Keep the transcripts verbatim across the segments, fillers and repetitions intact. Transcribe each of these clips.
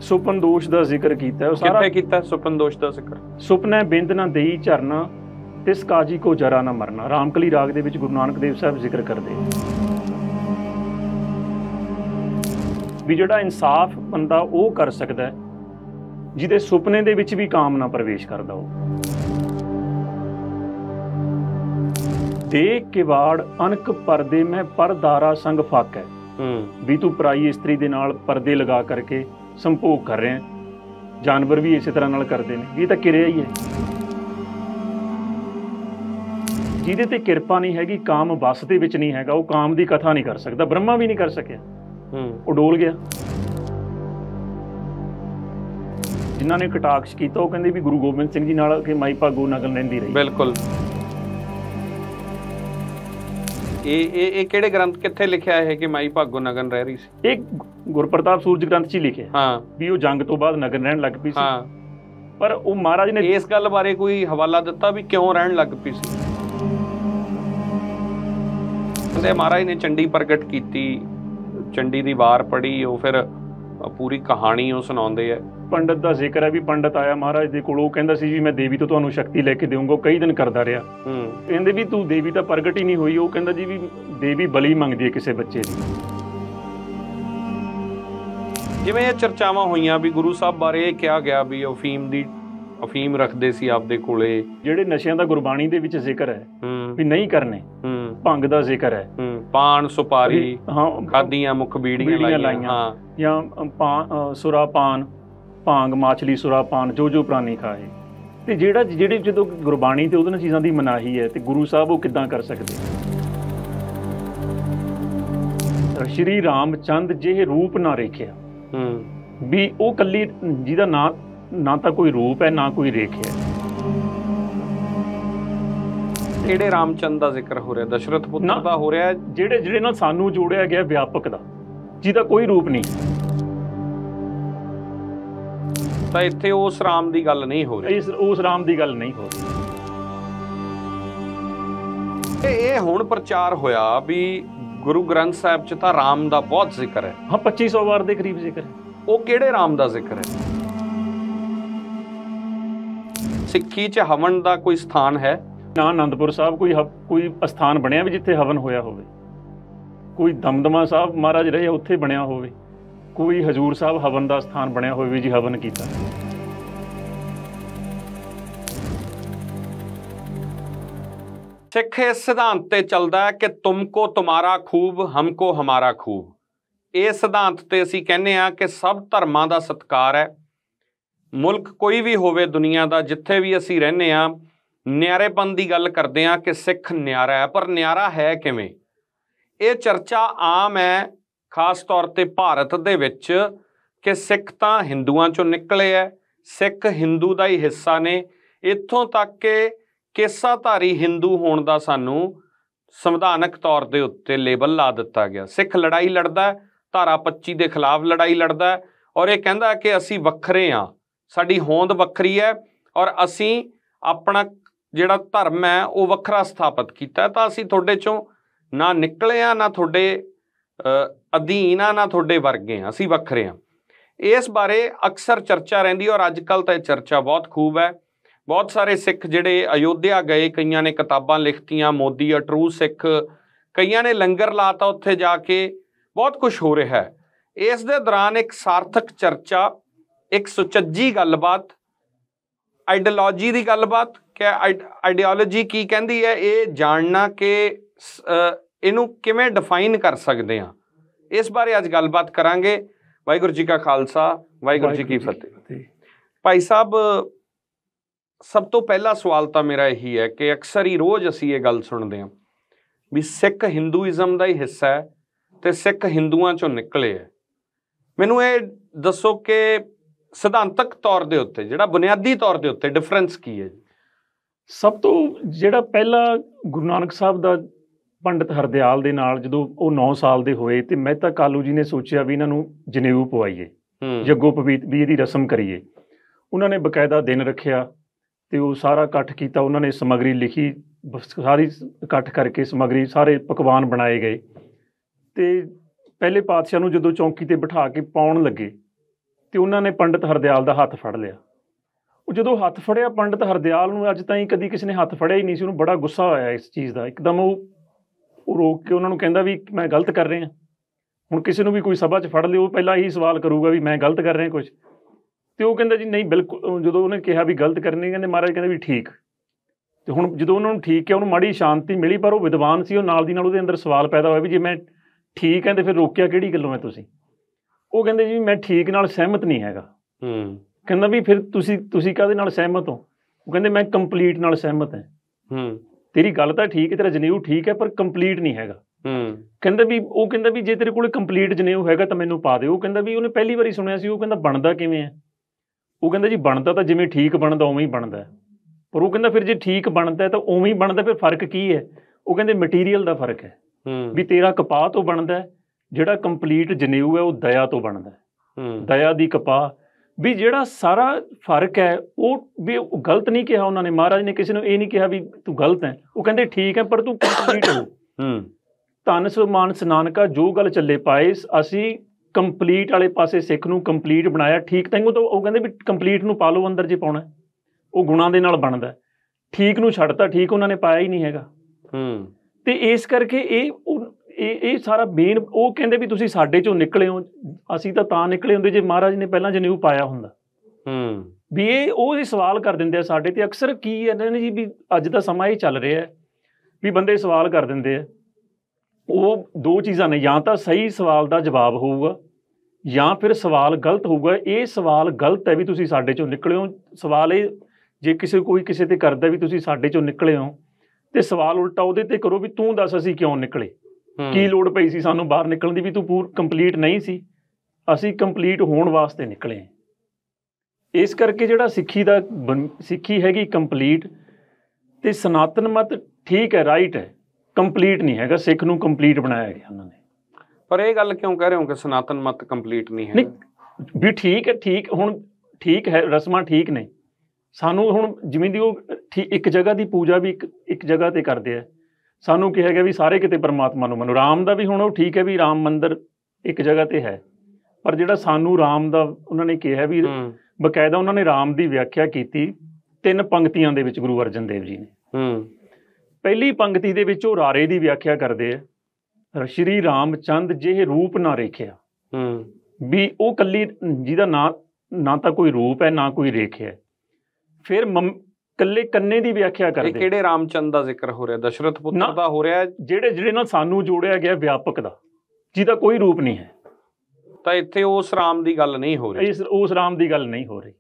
ਸੁਪਨ ਦੋਸ਼ ਦਾ ਜ਼ਿਕਰ ਕੀਤਾ ਉਹ ਸਾਰਾ। ਕਿੱਥੇ ਕੀਤਾ ਸੁਪਨ ਦੋਸ਼ ਦਾ ਜ਼ਿਕਰ? ਸੁਪਨੇ ਬਿੰਦ ਨਾ ਦੇਈ ਝਰਨਾ ਤਿਸ ਕਾਜੀ ਕੋ ਜਰਾ ਨਾ ਮਰਨਾ। ਰਾਮਕਲੀ ਰਾਗ ਦੇ ਵਿੱਚ ਗੁਰੂ ਨਾਨਕ ਦੇਵ ਸਾਹਿਬ ਜ਼ਿਕਰ ਕਰਦੇ ਵੀ ਜਿਹੜਾ ਇਨਸਾਫ ਬੰਦਾ ਉਹ ਕਰ ਸਕਦਾ ਜਿਹਦੇ ਸੁਪਨੇ ਦੇ ਵਿੱਚ ਵੀ ਕਾਮਨਾ ਪ੍ਰਵੇਸ਼ ਕਰਦਾ ਹੋ। ਦੇਖ ਕੇ ਵਾੜ ਅਨਕ ਪਰਦੇ ਮੈਂ ਪਰਦਾਰਾ ਸੰਗ ਫਾਕ ਹੈ ਵੀ ਤੂੰ ਪਰਾਈ ਇਸਤਰੀ ਦੇ ਨਾਲ ਪਰਦੇ ਲਗਾ ਕਰਕੇ ਸੰਭੋਗ ਕਰ ਰਹੇ। ਜਾਨਵਰ ਵੀ ਇਸੇ ਤਰ੍ਹਾਂ ਨਾਲ ਕਰਦੇ ਨੇ ਵੀ ਇਹ ਤਾਂ ਕਿਰਿਆ ਹੀ ਹੈ। ਜਿਹਦੇ ਤੇ ਕਿਰਪਾ ਨਹੀਂ ਹੈਗੀ, ਕਾਮ ਵਸ ਦੇ ਵਿੱਚ ਨਹੀਂ ਹੈਗਾ, ਉਹ ਕਾਮ ਦੀ ਕਥਾ ਨਹੀਂ ਕਰ ਸਕਦਾ। ਬ੍ਰਹਮਾ ਵੀ ਨਹੀਂ ਕਰ ਸਕਿਆ, ਉਹ ਡੋਲ ਗਿਆ। ਜਿਨ੍ਹਾਂ ਨੇ ਕਟਾਕਸ਼ ਕੀਤਾ ਉਹ ਕਹਿੰਦੇ ਵੀ ਗੁਰੂ ਗੋਬਿੰਦ ਸਿੰਘ ਜੀ ਨਾਲ ਕਿ ਮਾਈ ਭਾਗੋ ਨਗਨ ਰਹਿੰਦੀ ਰਹੀ। ਬਿਲਕੁਲ। ਇਹ ਇਹ ਇਹ ਕਿਹੜੇ ਗ੍ਰੰਥ ਕਿੱਥੇ ਲਿਖਿਆ ਹੈ ਕਿ ਮਾਈ ਭਾਗੋ ਨਗਨ ਰਹਿ ਰਹੀ ਸੀ? ਇਹ ਗੁਰਪ੍ਰਤਾਪ ਸੂਰਜ ਗ੍ਰੰਥ 'ਚ ਹੀ ਲਿਖਿਆ ਹਾਂ ਵੀ ਉਹ ਜੰਗ ਤੋਂ ਬਾਅਦ ਨਗਨ ਰਹਿਣ ਲੱਗ ਪਈ ਸੀ। ਹਾਂ, ਪਰ ਉਹ ਮਹਾਰਾਜ ਨੇ ਇਸ ਗੱਲ ਬਾਰੇ ਕੋਈ ਹਵਾਲਾ ਦਿੱਤਾ ਵੀ ਕਿਉਂ ਰਹਿਣ ਲੱਗ ਪਈ ਸੀ? ਕਹਿੰਦੇ ਮਹਾਰਾਜ ਨੇ ਚੰਡੀ ਪ੍ਰਗਟ ਕੀਤੀ, ਚੰਡੀ ਦੀ ਵਾਰ ਪੜ੍ਹੀ, ਉਹ ਫਿਰ ਪੂਰੀ ਕਹਾਣੀ ਉਹ ਸੁਣਾਉਂਦੇ ਆ। ਪੰਡਤ ਦਾ ਜ਼ਿਕਰ ਹੈ ਵੀ ਪੰਡਤ ਆਇਆ ਮਹਾਰਾਜ ਦੇ ਕੋਲ, ਉਹ ਕਹਿੰਦਾ ਸੀ ਵੀ ਮੈਂ ਦੇਵੀ ਤੋਂ ਤੁਹਾਨੂੰ ਸ਼ਕਤੀ ਲੈ ਕੇ ਦੇਵਾਂਗਾ। ਕਈ ਦਿਨ ਕਰਦਾ ਰਿਹਾ। ਕਹਿੰਦੇ ਵੀ ਤੂੰ ਦੇਵੀ ਤਾਂ ਪ੍ਰਗਟ ਹੀ ਨਹੀਂ ਹੋਈ। ਉਹ ਕਹਿੰਦਾ ਜੀ ਵੀ ਦੇਵੀ ਬਲੀ ਮੰਗਦੀ ਹੈ ਕਿਸੇ ਬੱਚੇ ਦੀ। ਜਿਵੇਂ ਇਹ ਚਰਚਾਵਾਂ ਹੋਈਆਂ ਵੀ ਗੁਰੂ ਸਾਹਿਬ ਬਾਰੇ ਇਹ ਕਿਹਾ ਗਿਆ ਵੀ ਅਫੀਮ ਦੀ ਅਫੀਮ ਰੱਖਦੇ ਸੀ ਆਪਦੇ ਕੋਲੇ। ਜਿਹੜੇ ਨਸ਼ਿਆਂ ਦਾ ਗੁਰਬਾਣੀ ਦੇ ਵਿੱਚ ਜ਼ਿਕਰ ਹੈ ਵੀ ਨਹੀਂ ਕਰਨੇ। ਭੰਗ ਦਾ ਜ਼ਿਕਰ ਹੈ, ਪਾਨ ਸੁਪਾਰੀ ਖਾਦੀਆਂ ਮੁੱਖ ਬੀੜੀਆਂ ਲਾਈਆਂ, ਜਾਂ ਸੁਰਾ ਪਾਨ ਭਾਂਗ ਮਾਛਲੀ ਸੁਰਾ ਪਾਨ ਜੋ ਜੋ ਪ੍ਰਾਣੀ ਖਾਏ। ਤੇ ਜਿਹੜਾ ਜਿਹੜੇ ਜਦੋਂ ਗੁਰਬਾਣੀ ਤੇ ਉਹਨਾਂ ਚੀਜ਼ਾਂ ਦੀ ਮਨਾਹੀ ਹੈ ਤੇ ਗੁਰੂ ਸਾਹਿਬ ਉਹ ਕਿੱਦਾਂ ਕਰ ਸਕਦੇ? ਸ਼੍ਰੀ ਰਾਮ ਚੰਦ ਜਿਹੇ ਰੂਪ ਨਾ ਰੇਖਿਆ ਵੀ ਉਹ ਕੱਲੀ ਜਿਹਦਾ ਨਾ ਨਾ ਤਾਂ ਕੋਈ ਰੂਪ ਹੈ ਨਾ ਕੋਈ ਰੇਖ ਹੈ। ਕਿਹੜੇ ਰਾਮਚੰਦ ਦਾ ਜ਼ਿਕਰ ਹੋ ਰਿਹਾ? ਦਸ਼ਰਥ ਪੁੱਤਰ ਦਾ ਹੋ ਰਿਹਾ? ਜਿਹੜੇ ਜਿਹੜੇ ਨਾਲ ਸਾਨੂੰ ਜੋੜਿਆ ਗਿਆ ਵਿਆਪਕ ਦਾ, ਜਿਹਦਾ ਕੋਈ ਰੂਪ ਨਹੀਂ। ਤਾਂ ਇੱਥੇ ਉਸ ਰਾਮ ਦੀ ਗੱਲ ਨਹੀਂ ਹੋ ਰਹੀ। ਉਸ ਰਾਮ ਦੀ ਗੱਲ ਨਹੀਂ ਹੋ ਰਹੀ। ਇਹ ਹੁਣ ਪ੍ਰਚਾਰ ਹੋਇਆ ਵੀ ਗੁਰੂ ਗ੍ਰੰਥ ਸਾਹਿਬ 'ਚ ਤਾਂ ਰਾਮ ਦਾ ਬਹੁਤ ਜ਼ਿਕਰ ਹੈ। ਹਾਂ, ਪੱਚੀ ਸੌ ਵਾਰ ਦੇ ਕਰੀਬ ਜ਼ਿਕਰ ਹੈ। ਉਹ ਕਿਹੜੇ ਰਾਮ ਦਾ ਜ਼ਿਕਰ ਹੈ? ਸਿੱਖੀ 'ਚ ਹਵਨ ਦਾ ਕੋਈ ਸਥਾਨ ਹੈ? ਨਾ ਅਨੰਦਪੁਰ ਸਾਹਿਬ ਕੋਈ ਕੋਈ ਅਸਥਾਨ ਬਣਿਆ ਵੀ ਜਿੱਥੇ ਹਵਨ ਹੋਇਆ ਹੋਵੇ। ਕੋਈ ਦਮਦਮਾ ਸਾਹਿਬ ਮਹਾਰਾਜ ਰਹੇ ਉੱਥੇ ਬਣਿਆ ਹੋਵੇ। ਕੋਈ ਹਜ਼ੂਰ ਸਾਹਿਬ ਹਵਨ ਦਾ ਸਥਾਨ ਬਣਿਆ ਹੋਵੇ ਵੀ ਜੀ ਹਵਨ ਕੀਤਾ। ਸਿੱਖ ਇਸ ਸਿਧਾਂਤ ਤੇ ਚੱਲਦਾ ਹੈ ਕਿ ਤੁਮਕੋ ਤੁਮਾਰਾ ਖੂਬ ਹਮਕੋ ਹਮਾਰਾ ਖੂਬ। ਇਹ ਸਿਧਾਂਤ ਤੇ ਅਸੀਂ ਕਹਿੰਦੇ ਹਾਂ ਕਿ ਸਭ ਧਰਮਾਂ ਦਾ ਸਤਿਕਾਰ ਹੈ। ਮੁਲਕ ਕੋਈ ਵੀ ਹੋਵੇ ਦੁਨੀਆ ਦਾ, ਜਿੱਥੇ ਵੀ ਅਸੀਂ ਰਹਿੰਦੇ ਹਾਂ, ਨਿਆਰੇਪਨ ਦੀ ਗੱਲ ਕਰਦੇ ਹਾਂ ਕਿ ਸਿੱਖ ਨਿਆਰਾ ਹੈ। ਪਰ ਨਿਆਰਾ ਹੈ ਕਿਵੇਂ? ਇਹ ਚਰਚਾ ਆਮ ਹੈ ਖਾਸ ਤੌਰ ਤੇ ਭਾਰਤ ਦੇ ਵਿੱਚ ਕਿ ਸਿੱਖ ਤਾਂ ਹਿੰਦੂਆਂ ਚੋਂ ਨਿਕਲੇ ਹੈ, ਸਿੱਖ ਹਿੰਦੂ ਦਾ ਹੀ ਹਿੱਸਾ ਨੇ। ਇੱਥੋਂ ਤੱਕ ਕਿ ਕੇਸਾਧਾਰੀ ਹਿੰਦੂ ਹੋਣ ਦਾ ਸਾਨੂੰ ਸੰਵਿਧਾਨਕ ਤੌਰ ਦੇ ਉੱਤੇ ਲੇਬਲ ਲਾ ਦਿੱਤਾ ਗਿਆ। ਸਿੱਖ ਲੜਾਈ ਲੜਦਾ, ਧਾਰਾ ਪੱਚੀ ਦੇ ਖਿਲਾਫ ਲੜਾਈ ਲੜਦਾ ਔਰ ਇਹ ਕਹਿੰਦਾ ਕਿ ਅਸੀਂ ਵੱਖਰੇ ਹਾਂ, ਸਾਡੀ ਹੋਂਦ ਵੱਖਰੀ ਹੈ ਔਰ ਅਸੀਂ ਆਪਣਾ ਜਿਹੜਾ ਧਰਮ ਹੈ ਉਹ ਵੱਖਰਾ ਸਥਾਪਿਤ ਕੀਤਾ। ਤਾਂ ਅਸੀਂ ਤੁਹਾਡੇ ਚੋਂ ਨਾ ਨਿਕਲੇ ਹਾਂ, ਨਾ ਤੁਹਾਡੇ ਅਧੀਨ ਆ, ਨਾ ਤੁਹਾਡੇ ਵਰਗੇ ਹਾਂ, ਅਸੀਂ ਵੱਖਰੇ ਹਾਂ। ਇਸ ਬਾਰੇ ਅਕਸਰ ਚਰਚਾ ਰਹਿੰਦੀ ਔਰ ਅੱਜ ਕੱਲ੍ਹ ਤਾਂ ਇਹ ਚਰਚਾ ਬਹੁਤ ਖੂਬ ਹੈ। ਬਹੁਤ ਸਾਰੇ ਸਿੱਖ ਜਿਹੜੇ ਅਯੋਧਿਆ ਗਏ, ਕਈਆਂ ਨੇ ਕਿਤਾਬਾਂ ਲਿਖਤੀਆਂ, ਮੋਦੀ ਅ ਟਰੂ ਸਿੱਖ, ਕਈਆਂ ਨੇ ਲੰਗਰ ਲਾਤਾ ਉੱਥੇ ਜਾ ਕੇ, ਬਹੁਤ ਕੁਛ ਹੋ ਰਿਹਾ ਹੈ। ਇਸ ਦੇ ਦੌਰਾਨ ਇੱਕ ਸਾਰਥਕ ਚਰਚਾ, ਇੱਕ ਸੁਚੱਜੀ ਗੱਲਬਾਤ, ਆਈਡੀਓਲੋਜੀ ਦੀ ਗੱਲਬਾਤ ਕਿ ਆਈਡੀਓਲੋਜੀ ਕੀ ਕਹਿੰਦੀ ਹੈ, ਇਹ ਜਾਣਨਾ ਕਿ ਇਹਨੂੰ ਕਿਵੇਂ ਡਿਫਾਈਨ ਕਰ ਸਕਦੇ ਹਾਂ, ਇਸ ਬਾਰੇ ਅੱਜ ਗੱਲਬਾਤ ਕਰਾਂਗੇ। ਵਾਹਿਗੁਰੂ ਜੀ ਕਾ ਖਾਲਸਾ, ਵਾਹਿਗੁਰੂ ਜੀ ਕੀ ਫਤਿਹ। ਭਾਈ ਸਾਹਿਬ, ਸਭ ਤੋਂ ਪਹਿਲਾ ਸਵਾਲ ਤਾਂ ਮੇਰਾ ਇਹੀ ਹੈ ਕਿ ਅਕਸਰ ਹੀ ਰੋਜ਼ ਅਸੀਂ ਇਹ ਗੱਲ ਸੁਣਦੇ ਹਾਂ ਵੀ ਸਿੱਖ ਹਿੰਦੂਇਜ਼ਮ ਦਾ ਹੀ ਹਿੱਸਾ ਹੈ ਤੇ ਸਿੱਖ ਹਿੰਦੂਆਂ ਚੋਂ ਨਿਕਲੇ ਹੈ। ਮੈਨੂੰ ਇਹ ਦੱਸੋ ਕਿ ਸਿਧਾਂਤਕ ਤੌਰ ਦੇ ਉੱਤੇ, ਜਿਹੜਾ ਬੁਨਿਆਦੀ ਤੌਰ ਦੇ ਉੱਤੇ ਡਿਫਰੈਂਸ ਕੀ ਹੈ? ਸਭ ਤੋਂ ਜਿਹੜਾ ਪਹਿਲਾ ਗੁਰੂ ਨਾਨਕ ਸਾਹਿਬ ਦਾ ਪੰਡਿਤ ਹਰਦਿਆਲ ਦੇ ਨਾਲ ਜਦੋਂ ਉਹ ਨੌ ਸਾਲ ਦੇ ਹੋਏ ਤੇ ਮਹਿਤਾ ਕਾਲੂ ਜੀ ਨੇ ਸੋਚਿਆ ਵੀ ਇਹਨਾਂ ਨੂੰ ਜਨੇਊ ਪਵਾਈਏ, ਜੱਗੋ ਪਵੀਤ ਵੀ ਇਹਦੀ ਰਸਮ ਕਰੀਏ। ਉਹਨਾਂ ਨੇ ਬਕਾਇਦਾ ਦਿਨ ਰੱਖਿਆ ਤੇ ਉਹ ਸਾਰਾ ਇਕੱਠ ਕੀਤਾ। ਉਹਨਾਂ ਨੇ ਸਮੱਗਰੀ ਲਿਖੀ, ਸਾਰੀ ਇਕੱਠ ਕਰਕੇ ਸਮੱਗਰੀ, ਸਾਰੇ ਪਕਵਾਨ ਬਣਾਏ ਗਏ ਤੇ ਪਹਿਲੇ ਪਾਤਸ਼ਾਹ ਨੂੰ ਜਦੋਂ ਚੌਂਕੀ ਤੇ ਬਿਠਾ ਕੇ ਪਾਉਣ ਲੱਗੇ ਤੇ ਉਹਨਾਂ ਨੇ ਪੰਡਿਤ ਹਰਦਿਆਲ ਦਾ ਹੱਥ ਫੜ ਲਿਆ। ਉਹ ਜਦੋਂ ਹੱਥ ਫੜਿਆ ਪੰਡਿਤ ਹਰਦਿਆਲ ਨੂੰ ਅੱਜ ਤਾਈਂ ਕਦੀ ਕਿਸੇ ਨੇ ਹੱਥ ਫੜਿਆ ਹੀ ਨਹੀਂ ਸੀ, ਉਹਨੂੰ ਬੜਾ ਗੁੱਸਾ ਹੋਇਆ ਇਸ ਚੀਜ਼ ਦਾ। ਇੱਕਦਮ ਉਹ ਉਹ ਰੋਕ ਕੇ ਉਹਨਾਂ ਨੂੰ ਕਹਿੰਦਾ ਵੀ ਮੈਂ ਗਲਤ ਕਰ ਰਿਹਾ। ਹੁਣ ਕਿਸੇ ਨੂੰ ਵੀ ਕੋਈ ਸਭਾ 'ਚ ਫੜ ਲਿਓ, ਪਹਿਲਾਂ ਇਹੀ ਸਵਾਲ ਕਰੂਗਾ ਵੀ ਮੈਂ ਗਲਤ ਕਰ ਰਿਹਾ ਕੁਛ, ਤੇ ਉਹ ਕਹਿੰਦਾ ਜੀ ਨਹੀਂ ਬਿਲਕੁਲ। ਜਦੋਂ ਉਹਨੇ ਕਿਹਾ ਵੀ ਗਲਤ ਕਰਨੀ, ਕਹਿੰਦੇ ਮਹਾਰਾਜ ਕਹਿੰਦੇ ਵੀ ਠੀਕ। ਤੇ ਹੁਣ ਜਦੋਂ ਉਹਨਾਂ ਨੂੰ ਠੀਕ ਹੈ, ਉਹਨੂੰ ਮਾੜੀ ਸ਼ਾਂਤੀ ਮਿਲੀ, ਪਰ ਉਹ ਵਿਦਵਾਨ ਸੀ, ਉਹ ਨਾਲ ਦੀ ਨਾਲ ਉਹਦੇ ਅੰਦਰ ਸਵਾਲ ਪੈਦਾ ਹੋਇਆ ਵੀ ਜੇ ਮੈਂ ਠੀਕ ਹੈ ਤੇ ਫਿਰ ਰੋਕਿਆ ਕਿਹੜੀ ਗੱਲੋਂ ਹੈ ਤੁਸੀਂ? ਉਹ ਕਹਿੰਦੇ ਜੀ ਮੈਂ ਠੀਕ ਨਾਲ ਸਹਿਮਤ ਨਹੀਂ ਹੈਗਾ। ਹੂੰ ਕਹਿੰਦਾ ਵੀ ਫਿਰ ਤੁਸੀਂ ਤੁਸੀਂ ਕਾਹਦੇ ਨਾਲ ਸਹਿਮਤ ਹੋ? ਉਹ ਕਹਿੰਦੇ ਮੈਂ ਕੰਪਲੀਟ ਨਾਲ ਸਹਿਮਤ ਹਾਂ। ਹੂੰ ਤੇਰੀ ਗੱਲ ਤਾਂ ਠੀਕ ਹੈ, ਤੇਰਾ ਜਨੇਊ ਠੀਕ ਹੈ, ਪਰ ਕੰਪਲੀਟ ਨਹੀਂ ਹੈਗਾ। ਹੂੰ ਕਹਿੰਦਾ ਵੀ ਉਹ ਕਹਿੰਦਾ ਵੀ ਜੇ ਤੇਰੇ ਕੋਲ ਕੰਪਲੀਟ ਜਨੇਊ ਹੈਗਾ ਤਾਂ ਮੈਨੂੰ ਪਾ ਦਿਓ। ਉਹ ਕਹਿੰਦਾ ਵੀ ਉਹਨੇ ਪਹਿਲੀ ਵਾਰੀ ਸੁਣਿਆ ਸੀ। ਉਹ ਕਹਿੰਦਾ ਬਣਦਾ ਕਿਵੇਂ ਹੈ? ਉਹ ਕਹਿੰਦਾ ਜੀ ਬਣਦਾ ਤਾਂ ਜਿਵੇਂ ਠੀਕ ਬਣਦਾ ਉਵੇਂ ਹੀ ਬਣਦਾ, ਪਰ ਉਹ ਕਹਿੰਦਾ ਫਿਰ ਜੇ ਠੀਕ ਬਣਦਾ ਤਾਂ ਉਵੇਂ ਹੀ ਬਣਦਾ, ਫਿਰ ਫਰਕ ਕੀ ਹੈ? ਉਹ ਕਹਿੰਦੇ ਮਟੀਰੀਅਲ ਦਾ ਫਰਕ ਹੈ। ਵੀ ਤੇਰਾ ਕਪਾਹ ਤੋਂ ਬਣਦਾ, ਜਿਹੜਾ ਕੰਪਲੀਟ ਜਨੇਊ ਹੈ ਉਹ ਦਇਆ ਤੋਂ ਬਣਦਾ, ਦਇਆ ਦੀ ਕਪਾਹ। ਵੀ ਜਿਹੜਾ ਸਾਰਾ ਫਰਕ ਹੈ ਉਹ ਵੀ ਉਹ ਗਲਤ ਨਹੀਂ ਕਿਹਾ ਉਹਨਾਂ ਨੇ, ਮਹਾਰਾਜ ਨੇ ਕਿਸੇ ਨੂੰ ਇਹ ਨਹੀਂ ਕਿਹਾ ਵੀ ਤੂੰ ਗਲਤ ਹੈ। ਉਹ ਕਹਿੰਦੇ ਠੀਕ ਹੈ ਪਰ ਤੂੰ ਕੰਪਲੀਟ ਹੋ। ਧੰਨ ਸੁਮਾਨਸ ਨਾਨਕਾ ਜੋ ਗੱਲ ਚੱਲੇ ਪਾਏ, ਅਸੀਂ ਕੰਪਲੀਟ ਵਾਲੇ ਪਾਸੇ ਸਿੱਖ ਨੂੰ ਕੰਪਲੀਟ ਬਣਾਇਆ। ਠੀਕ ਤਾਂ ਉਹ ਕਹਿੰਦੇ ਵੀ ਕੰਪਲੀਟ ਨੂੰ ਪਾ ਲਓ ਅੰਦਰ ਜੇ ਪਾਉਣਾ, ਉਹ ਗੁਣਾਂ ਦੇ ਨਾਲ ਬਣਦਾ। ਠੀਕ ਨੂੰ ਛੱਡਤਾ, ਠੀਕ ਉਹਨਾਂ ਨੇ ਪਾਇਆ ਹੀ ਨਹੀਂ ਹੈਗਾ। ਤੇ ਇਸ ਕਰਕੇ ਇਹ ਇਹ ਇਹ ਸਾਰਾ ਮੇਨ ਉਹ ਕਹਿੰਦੇ ਵੀ ਤੁਸੀਂ ਸਾਡੇ ਚੋਂ ਨਿਕਲੇ ਹੋ, ਅਸੀਂ ਤਾਂ ਤਾਂ ਨਿਕਲੇ ਹੁੰਦੇ ਜੇ ਮਹਾਰਾਜ ਨੇ ਪਹਿਲਾਂ ਜਨੇਊ ਪਾਇਆ ਹੁੰਦਾ। ਵੀ ਇਹ ਉਹ ਸਵਾਲ ਕਰ ਦਿੰਦੇ ਆ ਸਾਡੇ ਤੇ ਅਕਸਰ। ਕੀ ਇਹਨਾਂ ਨੇ ਜੀ ਵੀ ਅੱਜ ਦਾ ਸਮਾਂ ਇਹ ਚੱਲ ਰਿਹਾ ਵੀ ਬੰਦੇ ਸਵਾਲ ਕਰ ਦਿੰਦੇ ਆ। ਉਹ ਦੋ ਚੀਜ਼ਾਂ ਨੇ, ਜਾਂ ਤਾਂ ਸਹੀ ਸਵਾਲ ਦਾ ਜਵਾਬ ਹੋਊਗਾ ਜਾਂ ਫਿਰ ਸਵਾਲ ਗਲਤ ਹੋਊਗਾ। ਇਹ ਸਵਾਲ ਗਲਤ ਹੈ ਵੀ ਤੁਸੀਂ ਸਾਡੇ ਚੋਂ ਨਿਕਲੇ ਹੋ। ਸਵਾਲ ਇਹ ਜੇ ਕਿਸੇ ਕੋਈ ਕਿਸੇ ਤੇ ਕਰਦਾ ਵੀ ਤੁਸੀਂ ਸਾਡੇ ਚੋਂ ਨਿਕਲੇ ਹੋ, ਤੇ ਸਵਾਲ ਉਲਟਾ ਉਹਦੇ ਤੇ ਕਰੋ ਵੀ ਤੂੰ ਦੱਸ ਅਸੀਂ ਕਿਉਂ ਨਿਕਲੇ, ਕੀ ਲੋੜ ਪਈ ਸੀ ਸਾਨੂੰ ਬਾਹਰ ਨਿਕਲਣ ਦੀ, ਵੀ ਤੂੰ ਪੂਰ ਕੰਪਲੀਟ ਨਹੀਂ ਸੀ, ਅਸੀਂ ਕੰਪਲੀਟ ਹੋਣ ਵਾਸਤੇ ਨਿਕਲੇ। ਇਸ ਕਰਕੇ ਜਿਹੜਾ ਸਿੱਖੀ ਦਾ ਸਿੱਖੀ ਹੈਗੀ ਕੰਪਲੀਟ, ਤੇ ਸਨਾਤਨ ਮਤ ਠੀਕ ਹੈ, ਰਾਈਟ ਹੈ, ਕੰਪਲੀਟ ਨਹੀਂ ਹੈਗਾ। ਸਿੱਖ ਨੂੰ ਕੰਪਲੀਟ ਬਣਾਇਆ ਗਿਆ ਉਹਨਾਂ ਨੇ। ਪਰ ਇਹ ਗੱਲ ਕਿਉਂ ਕਹਿ ਰਹੇ ਹੋ ਕਿ ਸਨਾਤਨ ਮਤ ਕੰਪਲੀਟ ਨਹੀਂ ਹੈ? ਵੀ ਠੀਕ ਹੈ, ਠੀਕ ਹੁਣ ਠੀਕ ਹੈ, ਰਸਮਾਂ ਠੀਕ ਨੇ। ਸਾਨੂੰ ਹੁਣ ਜਿਵੇਂ ਦੀ ਉਹ ਠੀਕ ਇੱਕ ਜਗ੍ਹਾ ਦੀ ਪੂਜਾ ਵੀ ਇੱਕ ਇੱਕ ਜਗ੍ਹਾ ਤੇ ਕਰਦੇ ਆ, ਸਾਨੂੰ ਕਿਹਾ ਗਿਆ ਵੀ ਸਾਰੇ ਕਿਤੇ ਪਰਮਾਤਮਾ ਨੂੰ ਮੰਨੋ। ਰਾਮ ਦਾ ਵੀ ਹੁਣ ਉਹ ਠੀਕ ਹੈ ਵੀ ਰਾਮ ਮੰਦਿਰ ਇੱਕ ਜਗ੍ਹਾ ਤੇ ਹੈ, ਪਰ ਜਿਹੜਾ ਸਾਨੂੰ ਰਾਮ ਦਾ ਉਹਨਾਂ ਨੇ ਕਿਹਾ ਵੀ ਬਕਾਇਦਾ ਉਹਨਾਂ ਨੇ ਰਾਮ ਦੀ ਵਿਆਖਿਆ ਕੀਤੀ ਤਿੰਨ ਪੰਕਤੀਆਂ ਦੇ ਵਿੱਚ। ਗੁਰੂ ਅਰਜਨ ਦੇਵ ਜੀ ਨੇ ਪਹਿਲੀ ਪੰਕਤੀ ਦੇ ਵਿੱਚ ਉਹ ਰਾਰੇ ਦੀ ਵਿਆਖਿਆ ਕਰਦੇ ਆ, ਸ਼੍ਰੀ ਰਾਮ ਚੰਦ ਜਿਹੇ ਰੂਪ ਨਾ ਰੇਖਿਆ। ਵੀ ਉਹ ਕੱਲੀ ਜਿਹਦਾ ਨਾ ਨਾ ਤਾਂ ਕੋਈ ਰੂਪ ਹੈ ਨਾ ਕੋਈ ਰੇਖਿਆ। ਫਿਰ ਮੰ ਕੱਲੇ ਕੰਨੇ ਦੀ ਵਿਆਖਿਆ ਕਰਦੇ। ਕਿਹੜੇ ਰਾਮਚੰਦ ਦਾ ਜ਼ਿਕਰ ਹੋ ਰਿਹਾ? ਦਸ਼ਰਥ ਪੁੱਤਰ ਦਾ ਹੋ ਰਿਹਾ? ਜਿਹੜੇ ਜਿਹੜੇ ਨਾਲ ਸਾਨੂੰ ਜੋੜਿਆ ਗਿਆ ਵਿਆਪਕ ਦਾ, ਜਿਹਦਾ ਕੋਈ ਰੂਪ ਨਹੀਂ ਹੈ। ਤਾਂ ਇੱਥੇ ਉਸ ਰਾਮ ਦੀ ਗੱਲ ਨਹੀਂ ਹੋ ਰਹੀ। ਇਸ ਉਸ ਰਾਮ ਦੀ ਗੱਲ ਨਹੀਂ ਹੋ ਰਹੀ,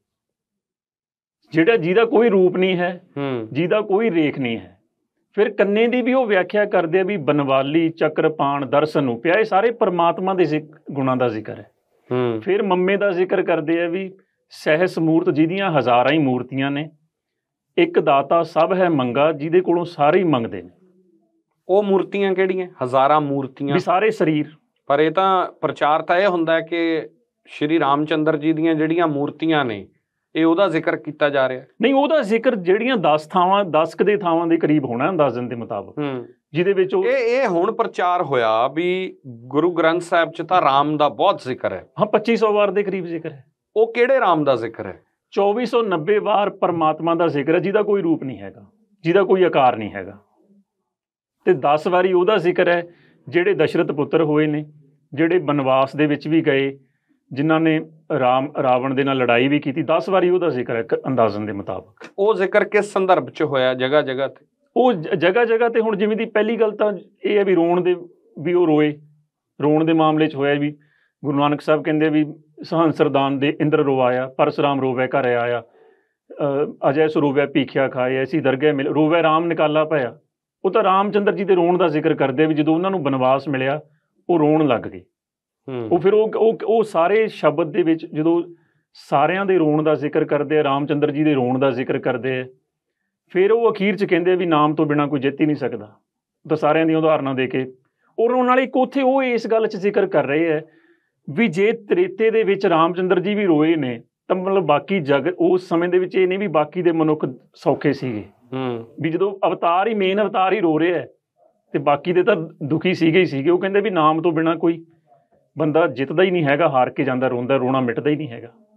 ਜਿਹੜਾ ਜਿਹਦਾ ਕੋਈ ਰੂਪ ਨਹੀਂ ਹੈ, ਜਿਹਦਾ ਕੋਈ ਰੇਖ ਨਹੀਂ ਹੈ। ਫਿਰ ਕੰਨੇ ਦੀ ਵੀ ਉਹ ਵਿਆਖਿਆ ਕਰਦੇ ਆ ਵੀ ਬਨਵਾਲੀ, ਚੱਕਰਪਾਣ, ਦਰਸ਼ਨ ਨੂੰ ਪਿਆ। ਇਹ ਸਾਰੇ ਪਰਮਾਤਮਾ ਦੇ ਗੁਣਾਂ ਦਾ ਜ਼ਿਕਰ ਹੈ। ਫਿਰ ਮੰਮੇ ਦਾ ਜ਼ਿਕਰ ਕਰਦੇ ਆ ਵੀ ਸਹਿਸ ਮੂਰਤ, ਜਿਹਦੀਆਂ ਹਜ਼ਾਰਾਂ ਹੀ ਮੂਰਤੀਆਂ ਨੇ, ਇੱਕ ਦਾਤਾ ਸਭ ਹੈ ਮੰਗਾ, ਜਿਹਦੇ ਕੋਲੋਂ ਸਾਰੇ ਹੀ ਮੰਗਦੇ ਨੇ। ਉਹ ਮੂਰਤੀਆਂ ਕਿਹੜੀਆਂ? ਹਜ਼ਾਰਾਂ ਮੂਰਤੀਆਂ ਵੀ ਸਾਰੇ ਸਰੀਰ। ਪਰ ਇਹ ਤਾਂ ਪ੍ਰਚਾਰ ਤਾਂ ਇਹ ਹੁੰਦਾ ਕਿ ਸ਼੍ਰੀ ਰਾਮਚੰਦਰ ਜੀ ਦੀਆਂ ਜਿਹੜੀਆਂ ਮੂਰਤੀਆਂ ਨੇ ਇਹ ਉਹਦਾ ਜ਼ਿਕਰ ਕੀਤਾ ਜਾ ਰਿਹਾ। ਨਹੀਂ, ਉਹਦਾ ਜ਼ਿਕਰ ਜਿਹੜੀਆਂ ਦਸ ਥਾਵਾਂ ਦਸ ਕੁ ਦੇ ਥਾਵਾਂ ਦੇ ਕਰੀਬ ਹੋਣਾ ਅੰਦਾਜ਼ਨ ਦੇ ਮੁਤਾਬਕ, ਜਿਹਦੇ ਵਿੱਚ ਉਹ ਇਹ ਇਹ ਹੁਣ ਪ੍ਰਚਾਰ ਹੋਇਆ ਵੀ ਗੁਰੂ ਗ੍ਰੰਥ ਸਾਹਿਬ 'ਚ ਤਾਂ ਰਾਮ ਦਾ ਬਹੁਤ ਜ਼ਿਕਰ ਹੈ। ਹਾਂ, ਪੱਚੀ ਸੌ ਵਾਰ ਦੇ ਕਰੀਬ ਜ਼ਿਕਰ ਹੈ। ਉਹ ਕਿਹੜੇ ਰਾਮ ਦਾ ਜ਼ਿਕਰ ਹੈ? ਚੌਵੀ ਸੌ ਨੱਬੇ ਵਾਰ ਪਰਮਾਤਮਾ ਦਾ ਜ਼ਿਕਰ ਹੈ, ਜਿਹਦਾ ਕੋਈ ਰੂਪ ਨਹੀਂ ਹੈਗਾ, ਜਿਹਦਾ ਕੋਈ ਆਕਾਰ ਨਹੀਂ ਹੈਗਾ। ਤੇ ਦਸ ਵਾਰੀ ਉਹਦਾ ਜ਼ਿਕਰ ਹੈ ਜਿਹੜੇ ਦਸ਼ਰਥ ਪੁੱਤਰ ਹੋਏ ਨੇ, ਜਿਹੜੇ ਬਨਵਾਸ ਦੇ ਵਿੱਚ ਵੀ ਗਏ, ਜਿਨ੍ਹਾਂ ਨੇ ਰਾਮ ਰਾਵਣ ਦੇ ਨਾਲ ਲੜਾਈ ਵੀ ਕੀਤੀ। ਦਸ ਵਾਰੀ ਉਹਦਾ ਜ਼ਿਕਰ ਹੈ ਅੰਦਾਜ਼ਨ ਦੇ ਮੁਤਾਬਕ। ਉਹ ਜ਼ਿਕਰ ਕਿਸ ਸੰਦਰਭ 'ਚ ਹੋਇਆ? ਜਗ੍ਹਾ ਜਗ੍ਹਾ ਤੇ ਉਹ ਜਗ੍ਹਾ ਜਗ੍ਹਾ ਤੇ ਹੁਣ ਜਿਵੇਂ ਦੀ ਪਹਿਲੀ ਗੱਲ ਤਾਂ ਇਹ ਹੈ ਵੀ ਰੋਣ ਦੇ ਵੀ ਉਹ ਰੋਏ, ਰੋਣ ਦੇ ਮਾਮਲੇ 'ਚ ਹੋਇਆ ਵੀ ਗੁਰੂ ਨਾਨਕ ਸਾਹਿਬ ਕਹਿੰਦੇ ਵੀ ਸਹੰਸਰਦਾਨ ਦੇ ਇੰਦਰ ਰੋਵਾਇਆ, ਪਰਸਰਾਮ ਰੋਵੈ ਘਰ ਆਇਆ, ਅਜੈ ਸਰੋਵੈ ਭੀਖਿਆ ਖਾਏ, ਐਸੀ ਦਰਗਹਿ ਮਿਲ ਰੋਵੈ ਰਾਮ ਨਿਕਾਲਾ ਪਿਆ। ਉਹ ਤਾਂ ਰਾਮਚੰਦਰ ਜੀ ਦੇ ਰੋਣ ਦਾ ਜ਼ਿਕਰ ਕਰਦੇ ਵੀ ਜਦੋਂ ਉਹਨਾਂ ਨੂੰ ਬਨਵਾਸ ਮਿਲਿਆ ਉਹ ਰੋਣ ਲੱਗ ਗਏ। ਉਹ ਫਿਰ ਉਹ ਉਹ ਸਾਰੇ ਸ਼ਬਦ ਦੇ ਵਿੱਚ ਜਦੋਂ ਸਾਰਿਆਂ ਦੇ ਰੋਣ ਦਾ ਜ਼ਿਕਰ ਕਰਦੇ ਆ, ਰਾਮਚੰਦਰ ਜੀ ਦੇ ਰੋਣ ਦਾ ਜ਼ਿਕਰ ਕਰਦੇ ਆ, ਫਿਰ ਉਹ ਅਖੀਰ 'ਚ ਕਹਿੰਦੇ ਵੀ ਨਾਮ ਤੋਂ ਬਿਨਾਂ ਕੋਈ ਜਿੱਤ ਹੀ ਨਹੀਂ ਸਕਦਾ। ਤਾਂ ਸਾਰਿਆਂ ਦੀਆਂ ਉਦਾਹਰਨਾਂ ਦੇ ਕੇ ਉਹ ਰੋਣ ਵਾਲੇ ਇੱਕ ਉੱਥੇ ਉਹ ਇਸ ਗੱਲ 'ਚ ਜ਼ਿਕਰ ਕਰ ਰਹੇ ਹੈ ਵੀ ਜੇ ਤ੍ਰੇਤੇ ਦੇ ਵਿੱਚ ਰਾਮਚੰਦਰ ਜੀ ਵੀ ਰੋਏ ਨੇ ਤਾਂ ਮਤਲਬ ਬਾਕੀ ਜਗ ਉਸ ਸਮੇਂ ਦੇ ਵਿੱਚ ਇਹ ਨਹੀਂ ਵੀ ਬਾਕੀ ਦੇ ਮਨੁੱਖ ਸੌਖੇ ਸੀਗੇ। ਵੀ ਜਦੋਂ ਅਵਤਾਰ ਹੀ ਮੇਨ ਅਵਤਾਰ ਹੀ ਰੋ ਰਿਹਾ ਤੇ ਬਾਕੀ ਦੇ ਤਾਂ ਦੁਖੀ ਸੀਗੇ ਹੀ ਸੀਗੇ। ਉਹ ਕਹਿੰਦੇ ਵੀ ਨਾਮ ਤੋਂ ਬਿਨਾਂ ਕੋਈ ਬੰਦਾ ਜਿੱਤਦਾ ਹੀ ਨਹੀਂ ਹੈਗਾ, ਹਾਰ ਕੇ ਜਾਂਦਾ, ਰੋਂਦਾ, ਰੋਣਾ ਮਿਟਦਾ ਹੀ ਨਹੀਂ ਹੈਗਾ।